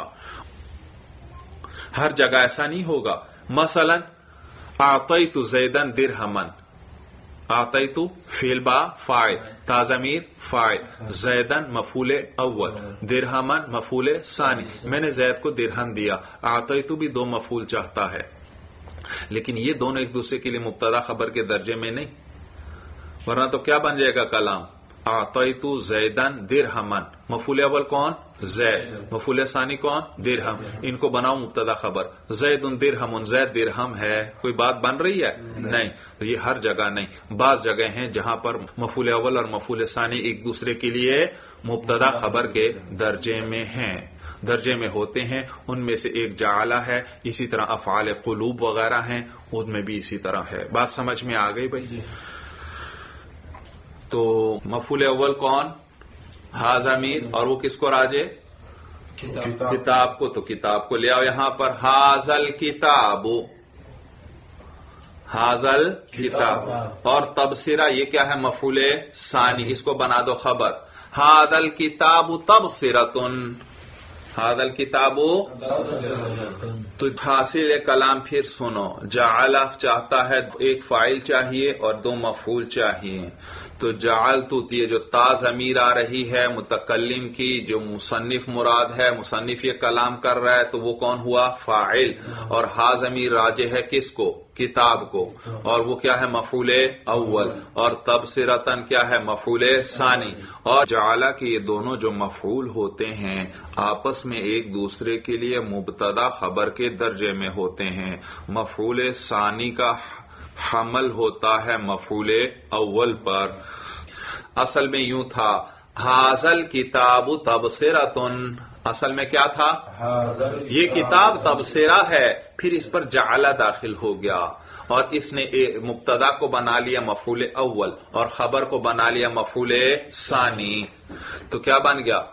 ہر جگہ ایسا نہیں ہوگا۔ مثلا اعطیت زیدن درہما، اعطیت فعل با فاعل، تا ضمیر فاعل، زیدن مفعول اول، درہما مفعول ثانی، میں نے زید کو درہم دیا۔ اعطیت بھی دو مفعول چاہتا ہے، لیکن یہ دونوں ایک دوسرے کے لیے مبتدا خبر کے درجے میں نہیں، ورنہ تو کیا بن جائے گا کلام؟ اعطیت زیدن درہما، مفعول اول کون؟ زید، مفعول ثانی کون؟ درہم، ان کو بناؤ مبتدا خبر، زید درہم، زید درہم ہے، کوئی بات بن رہی ہے؟ نہیں۔ تو یہ ہر جگہ نہیں، بعض جگہ ہیں جہاں پر مفعول اول اور مفعول ثانی ایک دوسرے کے لیے مبتدا خبر کے درجے میں ہیں، درجے میں ہوتے ہیں، ان میں سے ایک جعلہ ہے، اسی طرح افعال قلوب وغیرہ ہیں ان میں بھی اسی طرح ہے۔ بات سمجھ میں آ گئی بھائی؟ تو مفعول اول کون؟ ہا ضمیر، اور وہ کس کو راجے؟ کتاب کو، تو کتاب کو لے آؤ یہاں پر، ھذل کتاب، ھذل کتاب، اور تبصرہ یہ کیا ہے؟ مفعول ثانی، اس کو بنا دو خبر، ھذل کتاب تبصرۃ، ھذل کتاب۔ تو حاصل کلام پھر سنو، جعل چاہتا ہے ایک فاعل چاہیے اور دو مفعول چاہیے، تو جعلت یہ جو تا ضمیر آ رہی ہے متکلم کی، جو مصنف مراد ہے، مصنف یہ کلام کر رہا ہے، تو وہ کون ہوا؟ فاعل، اور ہا ضمیر راجع ہے کس کو؟ کتاب کو، اور وہ کیا ہے مفعول اول، اور تبصرتن کیا ہے مفعول ثانی. اور جعل کہ یہ دونوں جو مفعول ہوتے ہیں آپس میں ایک دوسرے کے لیے مبتدا خبر کے درجے میں ہوتے ہیں. مفعول ثانی کا حمل ہوتا ہے مفعول اول پر. اصل میں یوں تھا حاضل کتاب تبصرتن، اصل میں کیا تھا یہ کتاب تبصرہ ہے، پھر اس پر جعل داخل ہو گیا اور اس نے مبتدا کو بنا لیا مفعول اول اور خبر کو بنا لیا مفعول ثانی. تو کیا بن گیا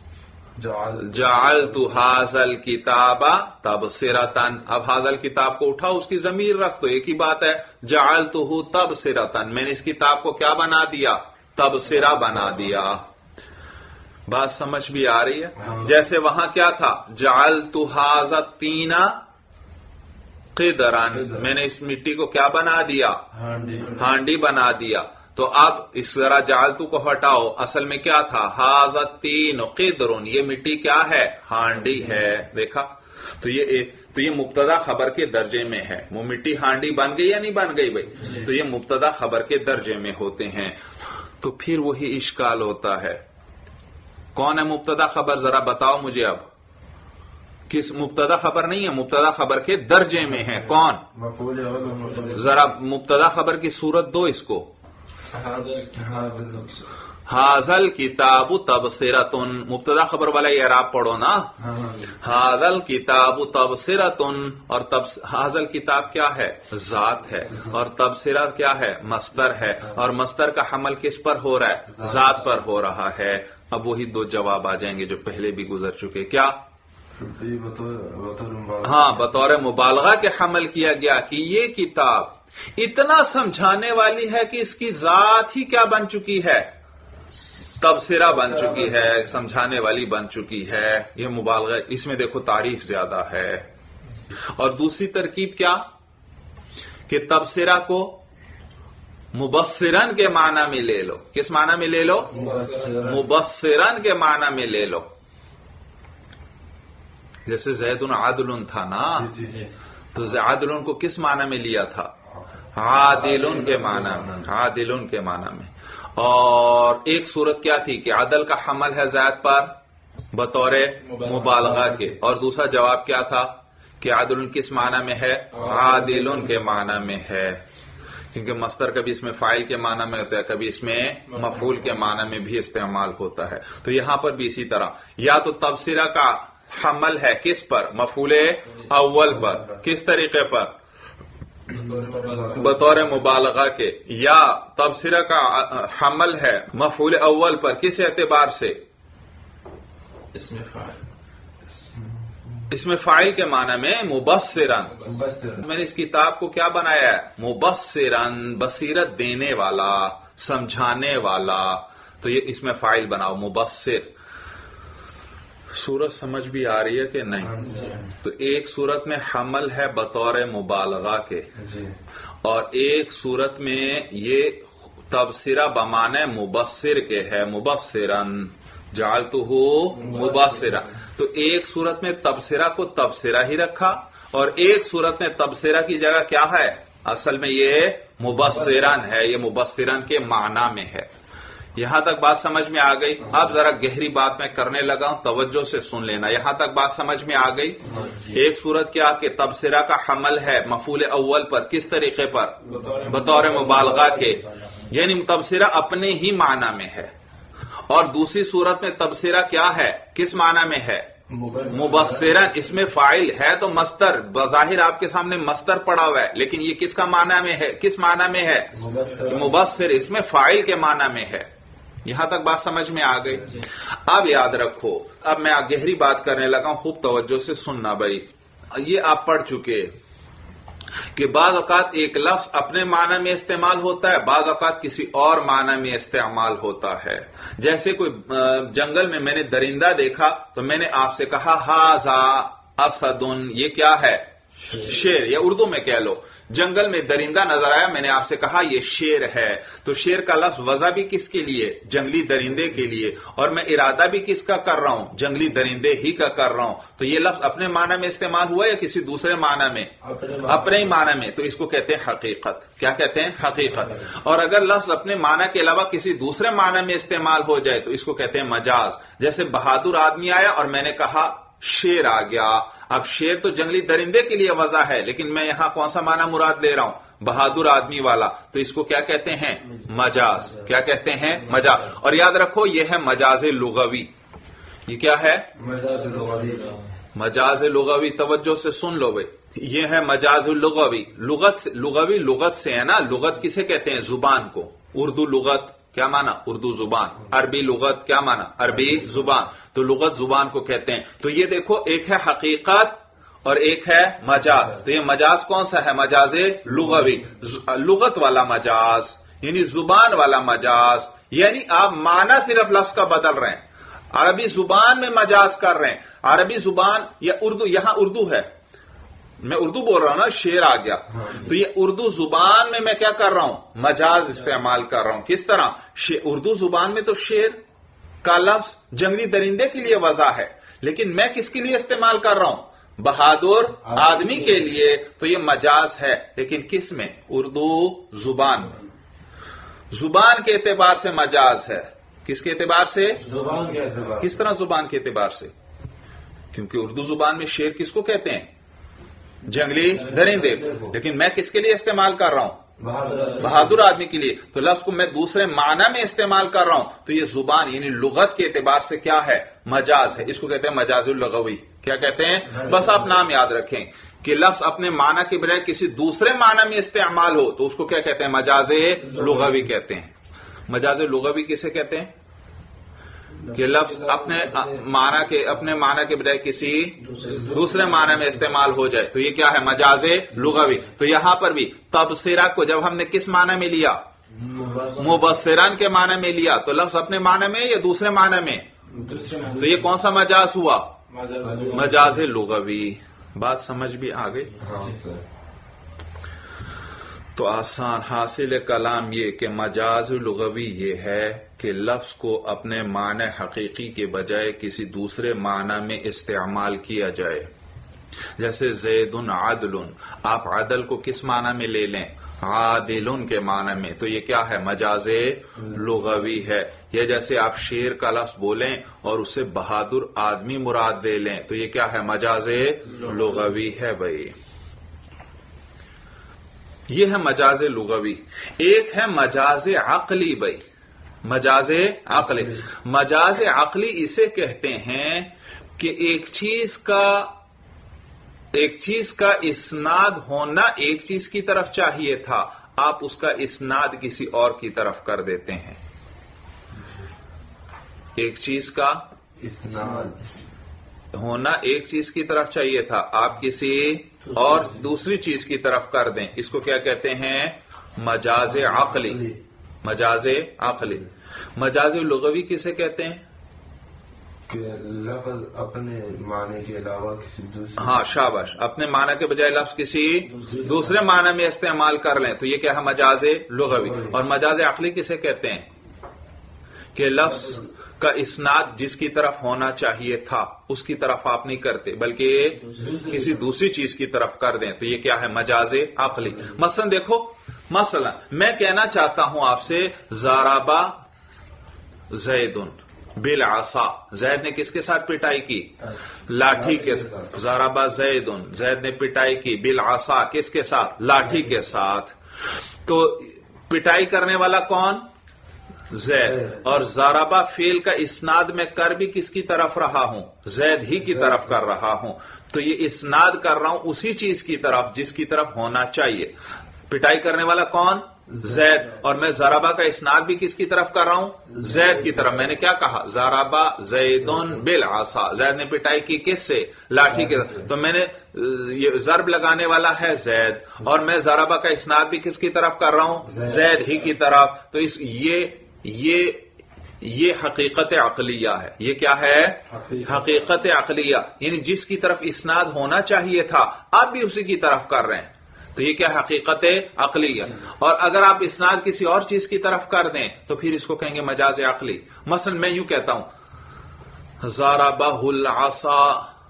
جعلت حاضل کتاب تبصرتن. اب حاضل کتاب کو اٹھا اس کی ضمیر رکھ، تو ایک ہی بات ہے جعلتہ تبصرتن، میں نے اس کتاب کو کیا بنا دیا تبصرہ بنا دیا. بات سمجھ بھی آ رہی ہے؟ جیسے وہاں کیا تھا جعلت ھذا الطین قدرا، میں نے اس مٹی کو کیا بنا دیا ہانڈی بنا دیا. تو اب اس طرح جعلت کو ہٹاؤ، اصل میں کیا تھا ھذا الطین قدر، یہ مٹی کیا ہے ہانڈی ہے. دیکھا تو یہ تو یہ مبتدا خبر کے درجے میں ہے. وہ مٹی ہانڈی بن گئی یا نہیں بن گئی بھائی؟ تو یہ مبتدا خبر کے درجے میں ہوتے ہیں. تو پھر وہی اشکال ہوتا ہے کون ہے مبتدا خبر؟ ذرا بتاؤ مجھے. اب کس مبتدا خبر نہیں ہے، مبتدا خبر کے درجے میں ہے کون؟ ذرا مبتدا خبر کی صورت دو اس کو. حاضل کتاب تبصرتن، مبتدا خبر والا اعراب پڑھو نا. حاضل کتاب تبصرتن، اور حاضل کتاب کیا ہے ذات ہے، اور تبصرہ کیا ہے مصدر ہے، اور مصدر کا حمل کس پر ہو رہا ہے ذات پر ہو رہا ہے. اب وہی دو جواب آ جائیں گے جو پہلے بھی گزر چکے. کیا؟ ہاں بطور مبالغہ کے حمل کیا گیا کہ یہ کتاب اتنا سمجھانے والی ہے کہ اس کی ذات ہی کیا بن چکی ہے تبصرہ بن چکی ہے، سمجھانے والی بن چکی ہے. یہ مبالغہ، اس میں دیکھو تعریف زیادہ ہے. اور دوسری ترکیب کیا کہ تبصرہ کو مبصرن کے معنی میں لے لو. کس معنی میں لے لو؟ مبصرن کے معنی میں لے لو. جیسے زید عادل تھا نا، تو عادل کو کس معنی میں لیا تھا عادل کے معنی میں، عادل کے معنی میں. اور ایک صورت کیا تھی کہ عدل کا حمل ہے زید پر بطور مبالغہ کے، اور دوسرا جواب کیا تھا کہ عادل کس معنی میں ہے عادل کے معنی میں ہے، کیونکہ مصدر کبھی اس میں فاعل کے معنی میں ہوتا ہے، کبھی اس میں مفعول کے معنی میں بھی استعمال ہوتا ہے. تو یہاں پر بھی اسی طرح یا تو تبصرہ کا حمل ہے کس پر مفعول اول پر، کس طریقے پر بطور مبالغہ کے، یا تبصرہ کا حمل ہے مفعول اول پر کس اعتبار سے اس میں فاعل کے معنی میں مبصرن. میں نے اس کتاب کو کیا بنایا ہے مبصرن، بصیرت دینے والا، سمجھانے والا. تو یہ اس میں فاعل بناؤ مبصر. صورت سمجھ بھی آ رہی ہے کہ نہیں؟ تو ایک صورت میں حمل ہے بطور مبالغہ کے، اور ایک صورت میں یہ تبصرہ بمعنی مبصر کے ہے مبصرن، جعلتہ مبصرہ. تو ایک صورت میں تبصرہ کو تبصرہ ہی رکھا، اور ایک صورت میں تبصرہ کی جگہ کیا ہے اصل میں یہ مبصرن ہے، یہ مبصرن کے معنی میں ہے. یہاں تک بات سمجھ میں آ گئی؟ اب ذرا گہری بات میں کرنے لگا ہوں، توجہ سے سن لینا. یہاں تک بات سمجھ میں آ گئی؟ ایک صورت کیا کہ تبصرہ کا حمل ہے مفعول اول پر کس طریقے پر بطور مبالغہ کے، یعنی تبصرہ اپنے ہی معنی میں ہے. اور دوسری صورت میں تبصرہ کیا ہے کس معنی میں ہے مبصرن، اس میں فاعل ہے تو مصدر، بظاہر آپ کے سامنے مصدر پڑا ہوا ہے، لیکن یہ کس کا معنی میں ہے کس معنی میں ہے مبصر، اس میں فاعل کے معنی میں ہے. یہاں تک بات سمجھ میں آ گئی؟ اب یاد رکھو، اب میں گہری بات کرنے لگا ہوں، خوب توجہ سے سننا بھائی. یہ آپ پڑھ چکے کہ بعض اوقات ایک لفظ اپنے معنی میں استعمال ہوتا ہے، بعض اوقات کسی اور معنی میں استعمال ہوتا ہے. جیسے کوئی جنگل میں میں نے درندہ دیکھا تو میں نے آپ سے کہا ھذا اسد، یہ کیا ہے شیر، یا اردو میں کہہ لو جنگل میں درندہ نظر آیا، میں نے آپ سے کہا یہ شیر ہے، تو شیر کا لفظ وضع بھی کس کے لیے؟ جنگلی درندے کے لیے، اور میں ارادہ بھی کس کا کر رہا ہوں؟ جنگلی درندے ہی کا کر رہا ہوں. تو یہ لفظ اپنے معنی میں استعمال ہوا یا کسی دوسرے معنی میں؟ اپنے ہی معنی میں. تو اس کو کہتے ہیں حقیقت. کیا کہتے ہیں؟ حقیقت. اور اگر لفظ اپنے معنی کے علاوہ کسی دوسرے معنی میں استعمال ہو جائے تو اس کو کہتے ہیں مجاز. جیسے بہادر آدمی آیا اور میں نے کہا شیر آ گیا. اب شیر تو جنگلی درندے کے لیے وضع ہے، لیکن میں یہاں کون سا معنی مراد لے رہا ہوں؟ بہادر آدمی والا. تو اس کو کیا کہتے ہیں؟ مجاز. کیا کہتے ہیں؟ مجاز. اور یاد رکھو یہ ہے مجاز لغوی. یہ کیا ہے؟ مجاز لغوی. توجہ سے سن لو بھائی، یہ ہے مجاز لغوی. لغت لغوی لغت سے ہے نا. لغت کسے کہتے ہیں؟ زبان کو. اردو لغت کیا مانا؟ اردو زبان. عربی لغت کیا مانا؟ عربی زبان. تو لغت زبان کو کہتے ہیں. تو یہ دیکھو ایک ہے حقیقت اور ایک ہے مجاز. تو یہ مجاز کون سا ہے؟ مجاز لغوی. لغت والا مجاز یعنی زبان والا مجاز، یعنی آپ معنی صرف لفظ کا بدل رہے ہیں. عربی زبان میں مجاز کر رہے ہیں. عربی زبان یا اردو، یہاں اردو ہے، میں اردو بول رہا ہوں نا، شیر آ گیا. تو یہ اردو زبان میں میں کیا کر رہا ہوں؟ مجاز استعمال کر رہا ہوں. کس طرح؟ اردو زبان میں تو شیر کا لفظ جنگلی درندے کے لیے وضع ہے، لیکن میں کس کے لیے استعمال کر رہا ہوں؟ بہادر آدمی کے لیے. تو یہ مجاز ہے، لیکن کس میں؟ اردو زبان میں. زبان کے اعتبار سے مجاز ہے. کس کے اعتبار سے؟ زبان کے اعتبار. کس طرح زبان کے اعتبار سے؟ کیونکہ اردو زبان میں شیر کس کو کہتے ہیں؟ جنگلی درندے. لیکن میں کس کے لیے استعمال کر رہا ہوں؟ بہادر آدمی کے لیے. تو لفظ کو میں دوسرے معنی میں استعمال کر رہا ہوں. تو یہ زبان یعنی لغت کے اعتبار سے کیا ہے؟ مجاز ہے. اس کو کہتے ہیں مجاز اللغوی. کیا کہتے ہیں؟ بس آپ نام یاد رکھیں کہ لفظ اپنے معنی کے بجائے کسی دوسرے معنی میں استعمال ہو تو اس کو کیا کہتے ہیں؟ مجاز لغوی کہتے ہیں. مجاز لغوی کسے کہتے ہیں؟ کہ لفظ اپنے معنی کے اپنے معنی کے بجائے کسی دوسرے معنی میں استعمال ہو جائے تو یہ کیا ہے؟ مجاز لغوی. تو یہاں پر بھی تبصرہ کو جب ہم نے کس معنی میں لیا؟ مبصران کے معنی میں لیا. تو لفظ اپنے معنی میں یا دوسرے معنی میں؟ تو یہ کون سا مجاز ہوا؟ مجاز لغوی. بات سمجھ بھی آ گئی؟ تو آسان حاصل کلام یہ کہ مجاز لغوی یہ ہے کہ لفظ کو اپنے معنی حقیقی کے بجائے کسی دوسرے معنی میں استعمال کیا جائے. جیسے زید عدل، آپ عدل کو کس معنی میں لے لیں؟ عادل کے معنی میں. تو یہ کیا ہے؟ مجاز لغوی ہے. یا جیسے آپ شیر کا لفظ بولیں اور اسے بہادر آدمی مراد دے لیں تو یہ کیا ہے؟ مجاز لغوی ہے بھائی. یہ ہے مجاز لغوی. ایک ہے مجاز عقلی بھائی. مجاز عقلی. مجاز عقلی اسے کہتے ہیں کہ ایک چیز کا ایک چیز کا اسناد ہونا ایک چیز کی طرف چاہیے تھا، آپ اس کا اسناد کسی اور کی طرف کر دیتے ہیں. ایک چیز کا اسناد ہونا ایک چیز کی طرف چاہیے تھا، آپ کسی اور دوسری چیز کی طرف کر دیں. اس کو کیا کہتے ہیں؟ مجاز عقلی. مجاز عقلی. مجاز لغوی کسے کہتے ہیں؟ کہ لفظ اپنے معنی کے علاوہ کسی دوسرے. ہاں شاباش. اپنے معنی کے بجائے لفظ کسی دوسرے معنی میں استعمال کر لیں تو یہ کیا ہے؟ مجاز لغوی. اور مجاز عقلی کسے کہتے ہیں؟ کہ لفظ کا اسناد جس کی طرف ہونا چاہیے تھا اس کی طرف آپ نہیں کرتے بلکہ کسی دوسری چیز کی طرف کر دیں تو یہ کیا ہے؟ مجاز عقلی. مثلا دیکھو، مثلا میں کہنا چاہتا ہوں آپ سے ضربا زید بالعصا. زید نے کس کے ساتھ پٹائی کی؟ لاٹھی کے ساتھ. ضربا زید، زید نے پٹائی کی بالعصا کس کے ساتھ؟ لاٹھی کے ساتھ. تو پٹائی کرنے والا کون؟ زید. اور ضربا فعل کا اسناد میں کر بھی کس کی طرف رہا ہوں؟ زید ہی کی طرف کر رہا ہوں. تو یہ اسناد کر رہا ہوں اسی چیز کی طرف جس کی طرف ہونا چاہیے. پٹائی کرنے والا کون؟ زید. اور میں ضربا کا اسناد بھی کس کی طرف کر رہا ہوں؟ زید کی طرف. میں نے کیا کہا؟ ضربا زیدن بالعصا. زید نے پٹائی کی کس سے؟ لاٹھی کے. تو میں نے یہ ضرب لگانے والا ہے زید اور میں ضربا کا اسناد بھی کس کی طرف کر رہا ہوں؟ زید ہی کی طرف. تو اس یہ یہ یہ حقیقت عقلیہ ہے. یہ کیا ہے؟ حقیقت عقلیہ، یعنی جس کی طرف اسناد ہونا چاہیے تھا آپ بھی اسی کی طرف کر رہے ہیں، تو یہ کیا حقیقت عقلیہ. اور اگر آپ اسناد کسی اور چیز کی طرف کر دیں تو پھر اس کو کہیں گے مجاز عقلی. مثلا میں یوں کہتا ہوں ضربہ العصا،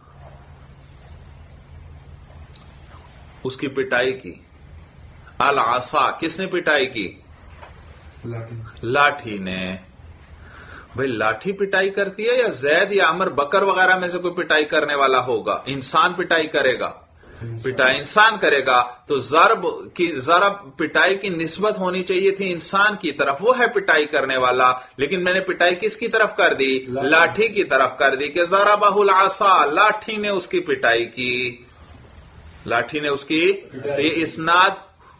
اس کی پٹائی کی. العصا کس نے پٹائی کی؟ لاٹھی نے. بھئی لاٹھی پٹائی کرتی ہے یا زید یا عمر بکر وغیرہ میں سے کوئی پٹائی کرنے والا ہوگا؟ انسان پٹائی کرے گا، پٹائی انسان کرے گا. تو ضرب کی ضرب پٹائی کی نسبت ہونی چاہیے تھی انسان کی طرف، وہ ہے پٹائی کرنے والا، لیکن میں نے پٹائی کس کی طرف کر دی؟ لاٹھی کی طرف کر دی کہ ضربہ العصا، لاٹھی نے اس کی پٹائی کی، لاٹھی نے اس کی. تو یہ اسناد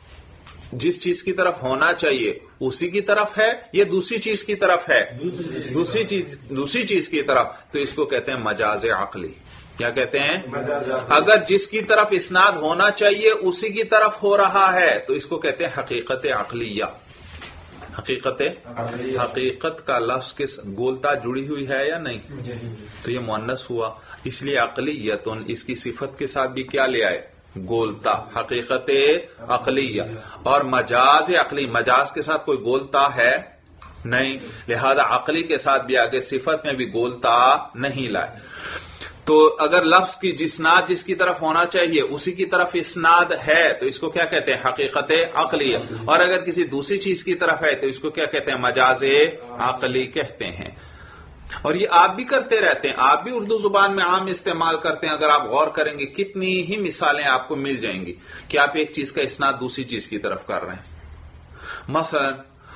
جس چیز کی طرف ہونا چاہیے اسی کی طرف ہے، یہ دوسری چیز کی طرف ہے، دوسری چیز دوسری چیز کی طرف. تو اس کو کہتے ہیں مجاز عقلی. کیا کہتے ہیں؟ اگر جس کی طرف اسناد ہونا چاہیے اسی کی طرف ہو رہا ہے تو اس کو کہتے ہیں حقیقت عقلیہ. حقیقت حقیقت کا لفظ کس گولتا جڑی ہوئی ہے یا نہیں؟ تو یہ مؤنث ہوا، اس لیے عقلیتن اس کی صفت کے ساتھ بھی کیا لے آئے؟ گولتا. حقیقت عقلیہ. اور مجاز عقلی، مجاز کے ساتھ کوئی گولتا ہے نہیں، لہذا عقلی کے ساتھ بھی آگے صفت میں بھی گولتا نہیں لائے. تو اگر لفظ کی جسناد جس کی طرف ہونا چاہیے اسی کی طرف اسناد ہے تو اس کو کیا کہتے ہیں؟ حقیقت عقلیہ. اور اگر کسی دوسری چیز کی طرف ہے تو اس کو کیا کہتے ہیں؟ مجاز عقلی کہتے ہیں. اور یہ آپ بھی کرتے رہتے ہیں، آپ بھی اردو زبان میں عام استعمال کرتے ہیں. اگر آپ غور کریں گے کتنی ہی مثالیں آپ کو مل جائیں گی کہ آپ ایک چیز کا اسناد دوسری چیز کی طرف کر رہے ہیں. مثلا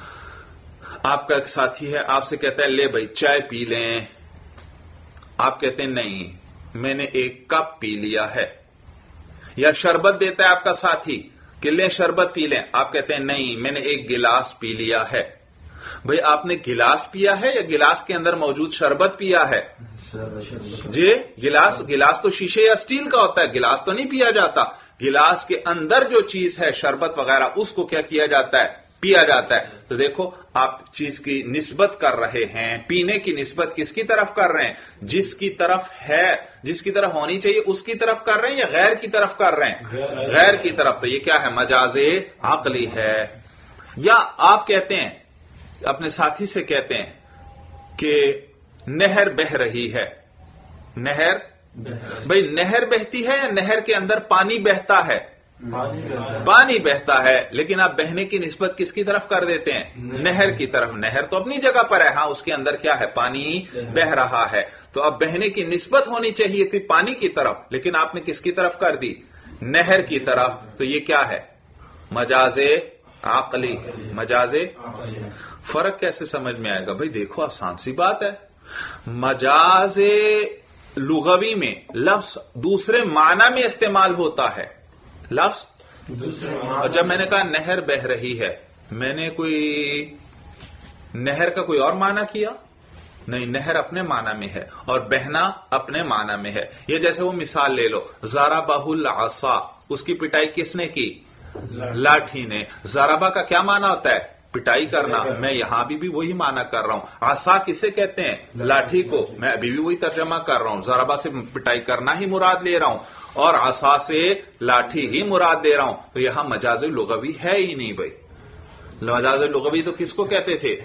آپ کا ایک ساتھی ہے، آپ سے کہتا ہے لے بھائی چائے پی لیں، آپ کہتے ہیں نہیں میں نے ایک کپ پی لیا ہے. یا شربت دیتا ہے آپ کا ساتھی کہ لیں شربت پی لیں، آپ کہتے ہیں نہیں میں نے ایک گلاس پی لیا ہے. بھئی آپ نے گلاس پیا ہے یا گلاس کے اندر موجود شربت پیا ہے؟ جی گلاس گلاس تو شیشے یا اسٹیل کا ہوتا ہے، گلاس تو نہیں پیا جاتا. گلاس کے اندر جو چیز ہے شربت وغیرہ اس کو کیا کیا جاتا ہے؟ پیا جاتا ہے. تو دیکھو آپ چیز کی نسبت کر رہے ہیں، پینے کی نسبت کس کی طرف کر رہے ہیں؟ جس کی طرف ہے، جس کی طرف ہونی چاہیے اس کی طرف کر رہے ہیں یا غیر کی طرف کر رہے ہیں؟ غیر کی طرف. تو یہ کیا ہے؟ مجاز عقلی ہے. یا آپ کہتے ہیں اپنے ساتھی سے کہتے ہیں کہ نہر بہ رہی ہے. نہر بھئی نہر بہتی ہے یا نہر کے اندر پانی بہتا ہے؟ پانی بہتا ہے، لیکن آپ بہنے کی نسبت کس کی طرف کر دیتے ہیں؟ نہر کی طرف. نہر تو اپنی جگہ پر ہے، ہاں اس کے اندر کیا ہے؟ پانی بہ رہا ہے. تو اب بہنے کی نسبت ہونی چاہیے تھی پانی کی طرف، لیکن آپ نے کس کی طرف کر دی؟ نہر کی طرف. تو یہ کیا ہے؟ مجاز عقلی. مجاز. فرق کیسے سمجھ میں آئے گا؟ بھائی دیکھو آسان سی بات ہے. مجاز لغوی میں لفظ دوسرے معنی میں استعمال ہوتا ہے. لفظ اور جب میں نے کہا نہر بہ رہی ہے، میں نے کوئی نہر کا کوئی اور معنی کیا؟ نہیں، نہر اپنے معنی میں ہے اور بہنا اپنے معنی میں ہے. یہ جیسے وہ مثال لے لو ضربہ العصا، اس کی پٹائی کس نے کی؟ لاٹھی نے. ضربہ کا کیا معنی ہوتا ہے؟ پٹائی کرنا. میں یہاں بھی بھی وہی معنی کر رہا ہوں. عصا کسے کہتے ہیں؟ لاٹھی کو. میں ابھی بھی وہی ترجمہ کر رہا ہوں. ضربہ سے پٹائی کرنا ہی مراد لے رہا ہوں اور عصا سے لاٹھی ہی مراد دے رہا ہوں. تو یہاں مجاز لغوی ہے ہی نہیں. بھائی مجاز لغوی تو کس کو کہتے تھے؟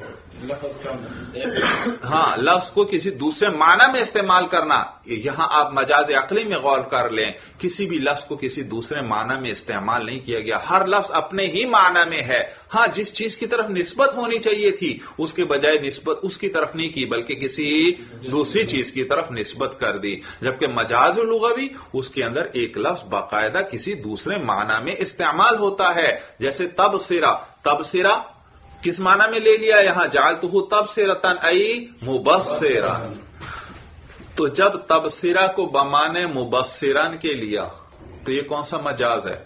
ہاں لفظ کو کسی دوسرے معنی میں استعمال کرنا. یہاں آپ مجاز عقلی میں غور کر لیں، کسی بھی لفظ کو کسی دوسرے معنی میں استعمال نہیں کیا گیا. ہر لفظ اپنے ہی معنی میں ہے. ہاں جس چیز کی طرف نسبت ہونی چاہیے تھی اس کے بجائے نسبت اس کی طرف نہیں کی بلکہ کسی دوسری چیز کی طرف نسبت کر دی. جبکہ مجاز لغوی اس کے اندر ایک لفظ باقاعدہ کسی دوسرے معنی میں استعمال ہوتا ہے. جیسے تبصرہ. تبصرہ کس معنی میں لے لیا؟ یہاں جعلتہ تبصرۃ ای مبصرا. تو جب تبصرہ کو بمانے مبصرن کے لیا تو یہ کون سا مجاز ہے؟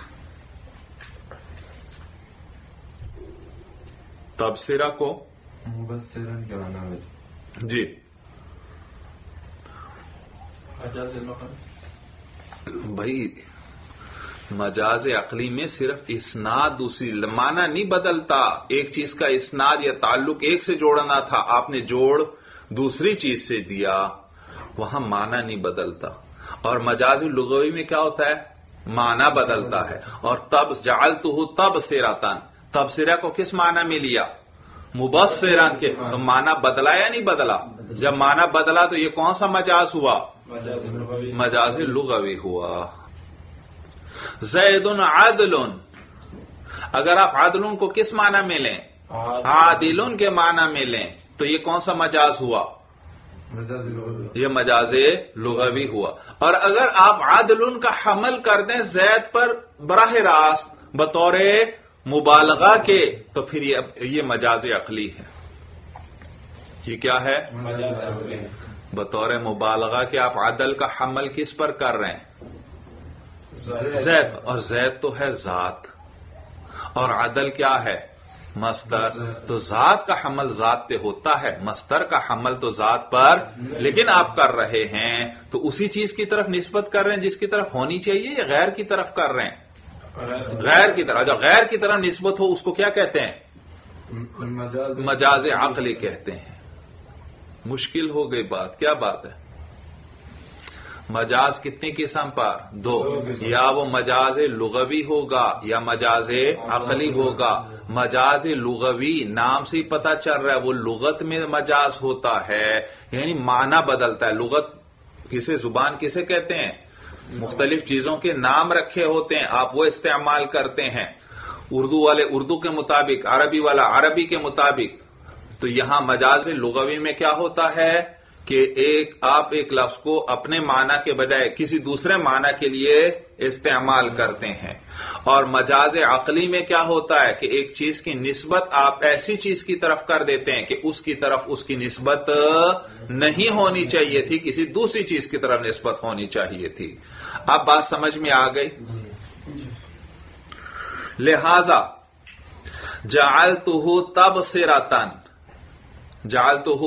تبصرہ کو مبصرن کے معنی میں جی بھائی مجاز عقلی میں صرف اسناد دوسری معنی نہیں بدلتا. ایک چیز کا اسناد یا تعلق ایک سے جوڑنا تھا، آپ نے جوڑ دوسری چیز سے دیا، وہاں معنی نہیں بدلتا. اور مجاز لغوی میں کیا ہوتا ہے؟ معنی بدلتا ہے. اور تب جعلتہ تبصرۃ، تبصرہ کو کس معنی میں لیا؟ مبصرا کے. تو معنی بدلا یا نہیں بدلا؟ جب معنی بدلا تو یہ کون سا مجاز ہوا؟ مجاز لغوی ہوا. زید عادل، اگر آپ عادل کو کس معنی میں لیں؟ عادل کے معنی میں لیں تو یہ کون سا مجاز ہوا؟ یہ مجاز لغوی ہوا. اور اگر آپ عادل کا حمل کر دیں زید پر براہ راست بطور مبالغہ کے تو پھر یہ مجاز عقلی ہے. یہ کیا ہے؟ بطور مبالغہ کے آپ عدل کا حمل کس پر کر رہے ہیں؟ زید. اور زید تو ہے ذات، اور عدل کیا ہے؟ مصدر. تو ذات کا حمل ذات پہ ہوتا ہے، مصدر کا حمل تو ذات پر لیکن آپ کر رہے ہیں تو اسی چیز کی طرف نسبت کر رہے ہیں جس کی طرف ہونی چاہیے، یا غیر کی طرف کر رہے ہیں؟ غیر کی طرف. جب غیر کی طرف نسبت ہو اس کو کیا کہتے ہیں؟ مجاز عقلی کہتے ہیں. مشکل ہو گئی بات. کیا بات ہے؟ مجاز کتنی قسم پر؟ دو. یا وہ مجاز لغوی ہوگا یا مجاز عقلی ہوگا. مجاز لغوی نام سے ہی پتہ چل رہا ہے وہ لغت میں مجاز ہوتا ہے، یعنی معنی بدلتا ہے. لغت کسے، زبان کسے کہتے ہیں؟ مختلف چیزوں کے نام رکھے ہوتے ہیں، آپ وہ استعمال کرتے ہیں. اردو والے اردو کے مطابق، عربی والا عربی کے مطابق. تو یہاں مجاز لغوی میں کیا ہوتا ہے کہ ایک آپ ایک لفظ کو اپنے معنی کے بجائے کسی دوسرے معنی کے لیے استعمال کرتے ہیں. اور مجاز عقلی میں کیا ہوتا ہے کہ ایک چیز کی نسبت آپ ایسی چیز کی طرف کر دیتے ہیں کہ اس کی طرف اس کی نسبت نہیں ہونی چاہیے تھی، کسی دوسری چیز کی طرف نسبت ہونی چاہیے تھی. اب بات سمجھ میں آ گئی؟ لہذا جعلتہ تبصرۃ، جعلتہ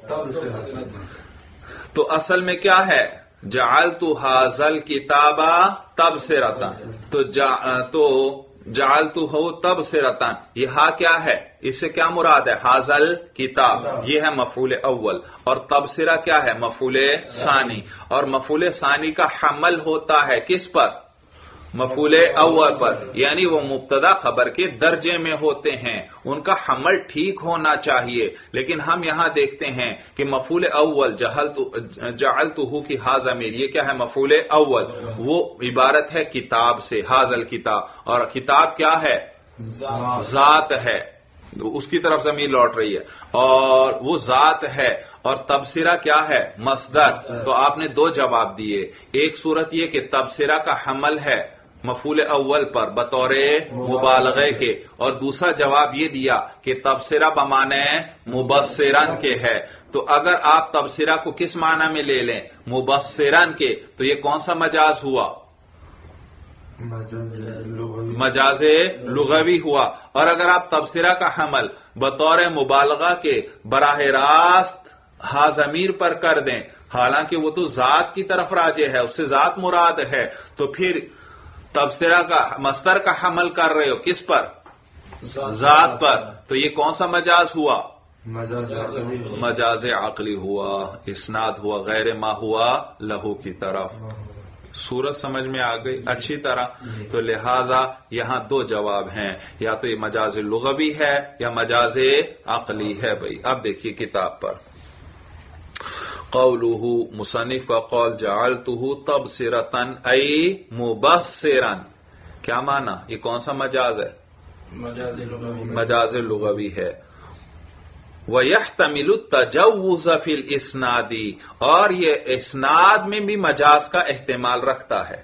تو اصل میں کیا ہے؟ جعلت ھذا الکتاب تبصرۃ. تو تو جعلتہ تبصرۃ، یہ ہا کیا ہے؟ اس سے کیا مراد ہے؟ ھذا الکتاب یہ ہے مفعول اول، اور تبصرہ کیا ہے؟ مفعول ثانی. اور مفعول ثانی کا حمل ہوتا ہے کس پر؟ مفعول اول پر. یعنی وہ مبتدا خبر کے درجے میں ہوتے ہیں، ان کا حمل ٹھیک ہونا چاہیے. لیکن ہم یہاں دیکھتے ہیں کہ مفعول اول جعلتہ کی ھذا میں یہ کیا ہے؟ مفعول اول. وہ عبارت ہے کتاب سے، ھذا الکتاب. اور کتاب کیا ہے؟ ذات ہے، اس کی طرف ضمیر لوٹ رہی ہے، اور وہ ذات ہے. اور تبصرہ کیا ہے؟ مصدر. تو آپ نے دو جواب دیے. ایک صورت یہ کہ تبصرہ کا حمل ہے مفعول اول پر بطور مبالغے کے، اور دوسرا جواب یہ دیا کہ تبصرہ بمعنی مبصرن کے ہے. تو اگر آپ تبصرہ کو کس معنی میں لے لیں؟ مبصرن کے، تو یہ کون سا مجاز ہوا؟ مجاز لغوی ہوا. اور اگر آپ تبصرہ کا حمل بطور مبالغہ کے براہ راست ہا ضمیر پر کر دیں، حالانکہ وہ تو ذات کی طرف راجع ہے، اس سے ذات مراد ہے، تو پھر تبصرہ کا مصدر کا حمل کر رہے ہو کس پر؟ ذات پر. تو یہ کون سا مجاز ہوا؟ مجاز عقلی ہوا. اسناد ہوا غیر ما ہوا لہو کی طرف. صورت سمجھ میں آ گئی اچھی طرح؟ تو لہذا یہاں دو جواب ہیں، یا تو یہ مجاز لغوی ہے یا مجاز عقلی ہے. بھائی اب دیکھیے کتاب پر قولہ، مصنف کا قول جعلتہ تبصرۃ ای مبصرا، کیا معنی؟ یہ کون سا مجاز ہے؟ مجاز لغوی ہے. وَيَحْتَمِلُ التَّجَوُّزَ فِي الْإِسْنَادِ، اور یہ اسناد میں بھی مجاز کا احتمال رکھتا ہے.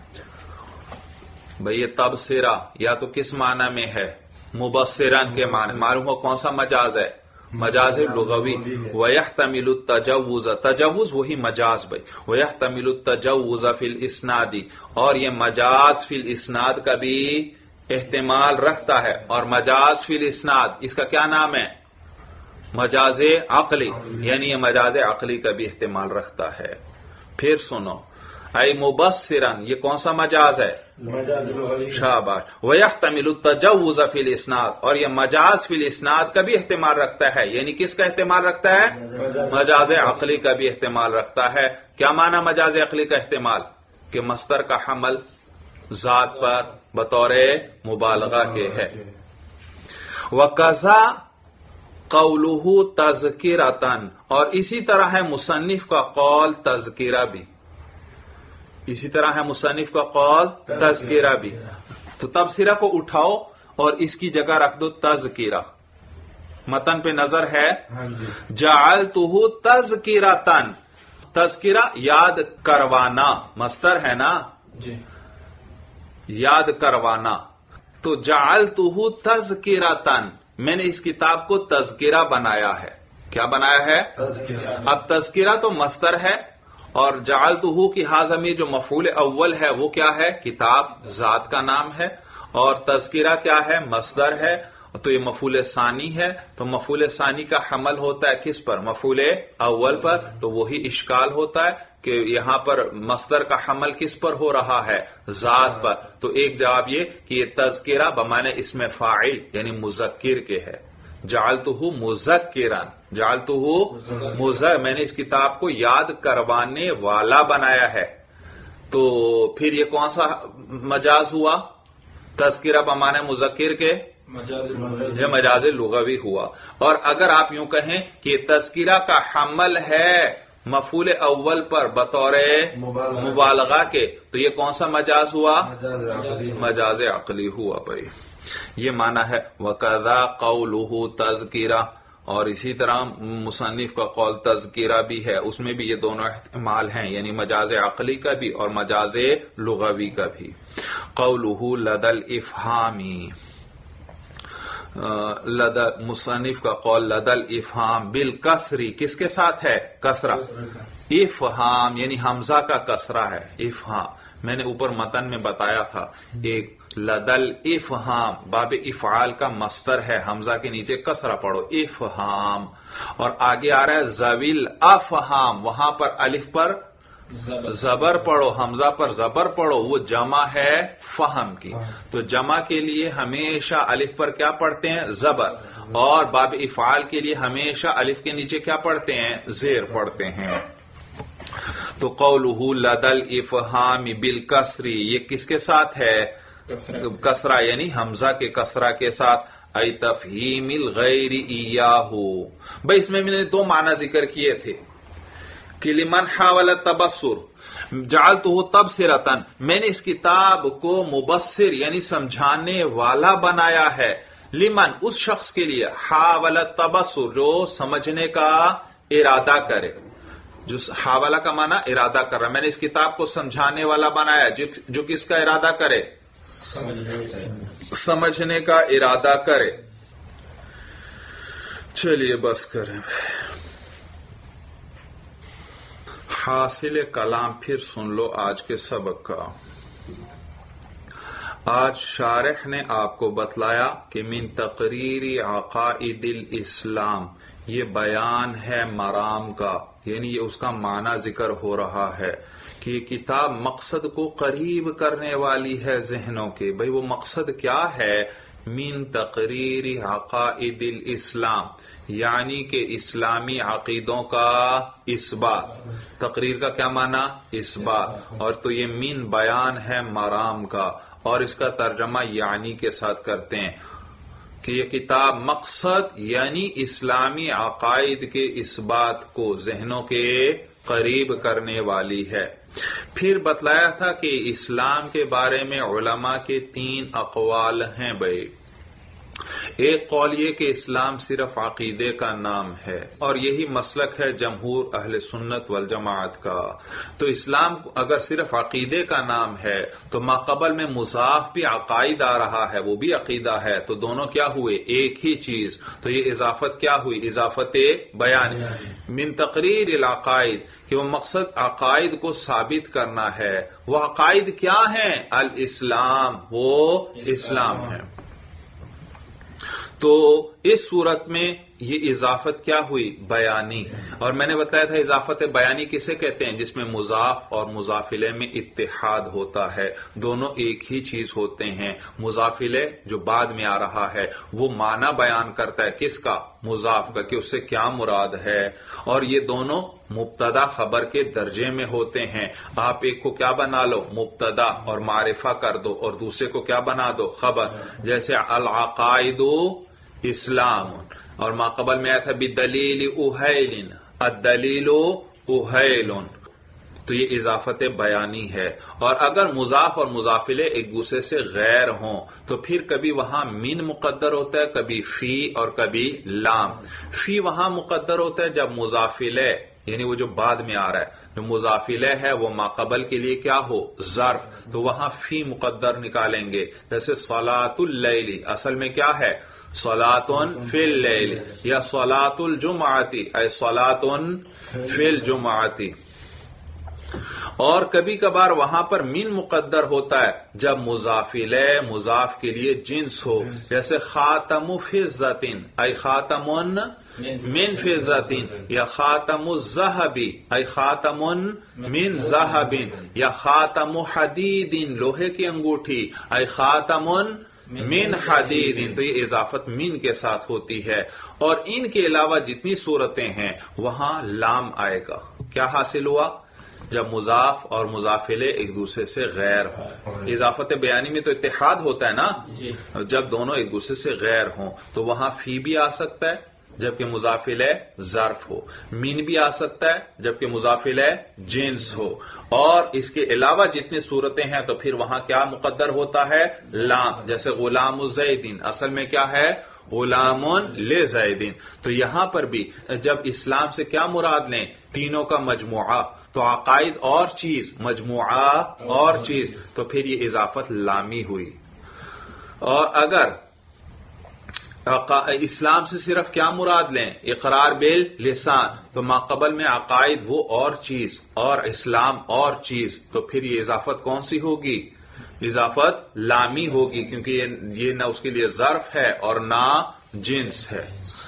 بھئی یہ تبصرہ یا تو کس معنی میں ہے؟ مبصرن کے معنی. معلوم ہو کون سا مجاز ہے؟ مجاز لغوی. وَيَحْتَمِلُ التَّجَوُّزَ، تجوز وہی مجاز بھئی. وَيَحْتَمِلُ التَّجَوُّزَ فِي الْإِسْنَادِ، اور یہ مجاز فی الاسناد کا بھی احتمال رکھتا ہے. اور مجاز فی الاسناد اس کا کیا نام ہے؟ مجاز عقلی. یعنی یہ مجاز عقلی کا بھی احتمال رکھتا ہے. پھر سنو، اے مبصرن، یہ کون سا مجاز ہے؟ شاباش. وَيَحْتَمِلُ التَّجَوُّزَ فِي الْإِسْنَادِ, اور یہ مجاز فی الاسناد کا بھی احتمال رکھتا ہے. یعنی کس کا احتمال رکھتا ہے؟ مجاز عقلی کا بھی احتمال رکھتا ہے. کیا معنی مجاز عقلی کا احتمال؟ کہ مصدر کا حمل ذات پر بطور مبالغہ کے ہے. وَقَضَى قَوْلُهُ تَذْکِرَةً, اور اسی طرح ہے مصنف کا قول تذکرہ بھی. اسی طرح ہے مصنف کا قول تذکرہ بھی. تو تبصرہ کو اٹھاؤ اور اس کی جگہ رکھ دو تذکرہ. متن پہ نظر ہے جعلتہ تذکرۃ. تذکرہ یاد کروانا مصدر ہے نا, یاد کروانا. تو جعلتہ تذکرۃ, میں نے اس کتاب کو تذکرہ بنایا ہے. کیا بنایا ہے؟ اب تذکرہ تو مصدر ہے, اور جعلتہ کی حاضر میں جو مفعول اول ہے وہ کیا ہے؟ کتاب ذات کا نام ہے. اور تذکرہ کیا ہے؟ مصدر ہے. تو یہ مفعول ثانی ہے. تو مفعول ثانی کا حمل ہوتا ہے کس پر؟ مفعول اول پر. تو وہی اشکال ہوتا ہے کہ یہاں پر مصدر کا حمل کس پر ہو رہا ہے؟ ذات پر. تو ایک جواب یہ کہ یہ تذکرہ بمعنی اسم فاعل یعنی مذکر کے ہے. جعلتہ مذکرا, جعلتہ مذکر, میں نے اس کتاب کو یاد کروانے والا بنایا ہے. تو پھر یہ کون سا مجاز ہوا؟ تذکرہ بمعنی مذکر کے یہ مجاز لغوی ہوا. اور اگر آپ یوں کہیں کہ تذکرہ کا حمل ہے مفعول اول پر بطور مبالغہ کے, تو یہ کون سا مجاز ہوا؟ مجاز عقلی ہوا. بھائی یہ معنی ہے وَقَضَى قَوْلُهُ تَذْکِرَةً, اور اسی طرح مصنف کا قول تذکرہ بھی ہے. اس میں بھی یہ دونوں احتمال ہیں, یعنی مجاز عقلی کا بھی اور مجاز لغوی کا بھی. قَوْلُهُ لَدَى الْإِفْهَامِ, لدى مصنف کا قول لدى الافہام بالکسری, کس کے ساتھ ہے؟ کسرہ. افہام یعنی حمزہ کا کسرہ ہے. افہام میں نے اوپر متن میں بتایا تھا. ایک لدى الافہام باب افعال کا مصدر ہے, حمزہ کے نیچے کسرہ پڑھو افہام. اور آگے آ رہا ہے ذوی الافہام, وہاں پر الف پر زبر پڑھو, حمزہ پر زبر پڑھو, وہ جمع ہے فہم کی. تو جمع کے لیے ہمیشہ الف پر کیا پڑھتے ہیں؟ زبر. اور باب افعال کے لیے ہمیشہ الف کے نیچے کیا پڑھتے ہیں؟ زیر پڑھتے ہیں. تو قولہ لدى الافہام بالکسری, یہ کس کے ساتھ ہے؟ کسرہ یعنی حمزہ کے کسرہ کے ساتھ. ای تفہیم الغیر ایاہ, بھائی اس میں میں نے دو معنی ذکر کیے تھے کہ لمن حاول التبصر جعلتہ تبصرۃ, میں نے اس کتاب کو مبصر یعنی سمجھانے والا بنایا ہے. لمن اس شخص کے لیے, حاول التبصر جو سمجھنے کا ارادہ کرے, جو حاولہ کا معنی ارادہ کر رہا, میں نے اس کتاب کو سمجھانے والا بنایا جو کس کا ارادہ کرے؟ سمجھنے کا ارادہ کرے. چلیے بس کریں. حاصل کلام پھر سن لو آج کے سبق کا. آج شارح نے آپ کو بتلایا کہ من تقریر عقائد الاسلام, یہ بیان ہے مرام کا, یعنی یہ اس کا معنی ذکر ہو رہا ہے کہ یہ کتاب مقصد کو قریب کرنے والی ہے ذہنوں کے. بھئی وہ مقصد کیا ہے؟ من تقریر عقائد الاسلام, یعنی کہ اسلامی عقیدوں کا اثبات. تقریر کا کیا معنی؟ اثبات. اور تو یہ من بیان ہے مرام کا, اور اس کا ترجمہ یعنی کے ساتھ کرتے ہیں کہ یہ کتاب مقصد یعنی اسلامی عقائد کے اثبات کو ذہنوں کے قریب کرنے والی ہے. پھر بتلایا تھا کہ اسلام کے بارے میں علماء کے تین اقوال ہیں. بھائی ایک قول یہ کہ اسلام صرف عقیدے کا نام ہے, اور یہی مسلک ہے جمہور اہل سنت والجماعت کا. تو اسلام اگر صرف عقیدے کا نام ہے تو ماقبل میں مضاف بھی عقائد آ رہا ہے, وہ بھی عقیدہ ہے, تو دونوں کیا ہوئے؟ ایک ہی چیز. تو یہ اضافت کیا ہوئی؟ اضافت بیان. من تقریر العقائد کہ وہ مقصد عقائد کو ثابت کرنا ہے. وہ عقائد کیا ہیں؟ الاسلام, وہ اسلام ہے. تو اس صورت میں یہ اضافت کیا ہوئی؟ بیانی. اور میں نے بتایا تھا اضافت بیانی کسے کہتے ہیں؟ جس میں مضاف اور مضاف الیہ میں اتحاد ہوتا ہے، دونوں ایک ہی چیز ہوتے ہیں. مضاف الیہ جو بعد میں آ رہا ہے وہ معنی بیان کرتا ہے کس کا؟ مضاف کا، کہ اس سے کیا مراد ہے. اور یہ دونوں مبتدا خبر کے درجے میں ہوتے ہیں. آپ ایک کو کیا بنا لو؟ مبتدا اور معرفہ کر دو، اور دوسرے کو کیا بنا دو؟ خبر. جیسے العقائد اسلام، اور ما قبل میں آیا تھا بدلیل اہیل، الدلیل اہیل. تو یہ اضافت بیانی ہے. اور اگر مضاف اور مضاف الیہ ایک دوسرے سے غیر ہوں تو پھر کبھی وہاں من مقدر ہوتا ہے، کبھی فی اور کبھی لام. فی وہاں مقدر ہوتا ہے جب مضاف الیہ یعنی وہ جو بعد میں آ رہا ہے، جو مضاف الیہ ہے وہ ما قبل کے لیے کیا ہو؟ ظرف. تو وہاں فی مقدر نکالیں گے. جیسے صلاۃ اللیل اصل میں کیا ہے؟ صلاۃ فی اللیل، یا صلاۃ الجمعۃ اے صلاۃ فی الجمعۃ. اور کبھی کبھار وہاں پر من مقدر ہوتا ہے جب مضاف الیہ مضاف کے لیے جنس ہو. جیسے خاتم فضۃ اے خاتم من فضۃ، یا خاتم الذهب اے خاتم من ذهب، یا خاتم حدید لوہے کی انگوٹھی اے خاتم من حدید. تو یہ اضافت من کے ساتھ ہوتی ہے. اور ان کے علاوہ جتنی صورتیں ہیں وہاں لام آئے گا. کیا حاصل ہوا؟ جب مضاف اور مضاف الیہ ایک دوسرے سے غیر ہوں. اضافت بیانی میں تو اتحاد ہوتا ہے نا، جب دونوں ایک دوسرے سے غیر ہوں تو وہاں فی بھی آ سکتا ہے جبکہ مضاف الیہ ظرف ہو، مین بھی آ سکتا ہے جبکہ مضاف الیہ جنس ہو. اور اس کے علاوہ جتنی صورتیں ہیں تو پھر وہاں کیا مقدر ہوتا ہے؟ لام. جیسے غلام الزیدین اصل میں کیا ہے؟ غلام لزیدین. تو یہاں پر بھی جب اسلام سے کیا مراد لیں؟ تینوں کا مجموعہ. تو عقائد اور چیز، مجموعہ اور چیز، تو پھر یہ اضافت لامی ہوئی. اور اگر اسلام سے صرف کیا مراد لیں؟ اقرار باللسان، تو ما قبل میں عقائد وہ اور چیز اور اسلام اور چیز، تو پھر یہ اضافت کون سی ہوگی؟ اضافت لامی ہوگی، کیونکہ یہ نہ اس کے لیے ظرف ہے اور نہ جنس ہے.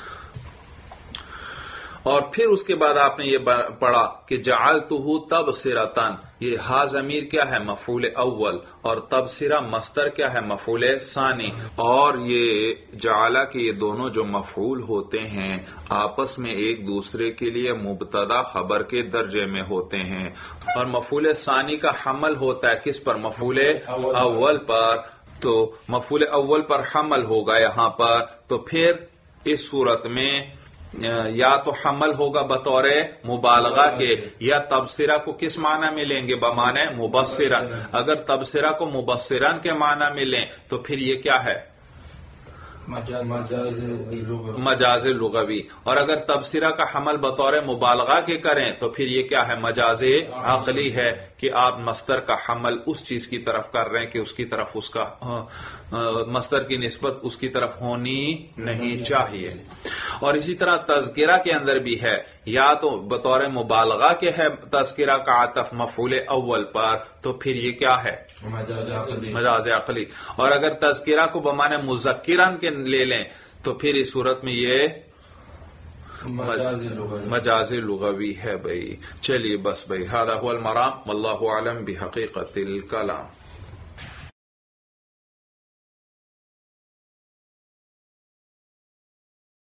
اور پھر اس کے بعد آپ نے یہ پڑھا کہ جعلتہ تبصرۃ، یہ ہا ضمیر کیا ہے؟ مفعول اول، اور تبصرہ مصدر کیا ہے؟ مفعول ثانی. اور یہ جعلہ کے یہ دونوں جو مفعول ہوتے ہیں آپس میں ایک دوسرے کے لیے مبتدا خبر کے درجے میں ہوتے ہیں. اور مفعول ثانی کا حمل ہوتا ہے کس پر؟ مفعول اول پر. تو مفعول اول پر حمل ہوگا یہاں پر. تو پھر اس صورت میں یا تو حمل ہوگا بطور مبالغہ کے، یا تبصرہ کو کس معنی میں لیں گے؟ بمعنی مبصرا. اگر تبصرہ کو مبصرن کے معنی میں لیں تو پھر یہ کیا ہے؟ مجاز لغوی. اور اگر تبصرہ کا حمل بطور مبالغہ کے کریں تو پھر یہ کیا ہے؟ مجاز عقلی ہے، کہ آپ مصدر کا حمل اس چیز کی طرف کر رہے ہیں کہ اس کی طرف اس کا مصدر کی نسبت اس کی طرف ہونی نہیں چاہیے. اور اسی طرح تذکرہ کے اندر بھی ہے، یا تو بطور مبالغہ کے ہے تذکرہ کا عطف مفعول اول پر، تو پھر یہ کیا ہے؟ مجاز عقلی. اور اگر تذکرہ کو بمعنی مذکرن کے لے لیں تو پھر اس صورت میں یہ مجاز لغوی ہے. بھائی چلیے بس بھائی، ھذا ھو المرام واللہ اعلم بحقیقت الکلام.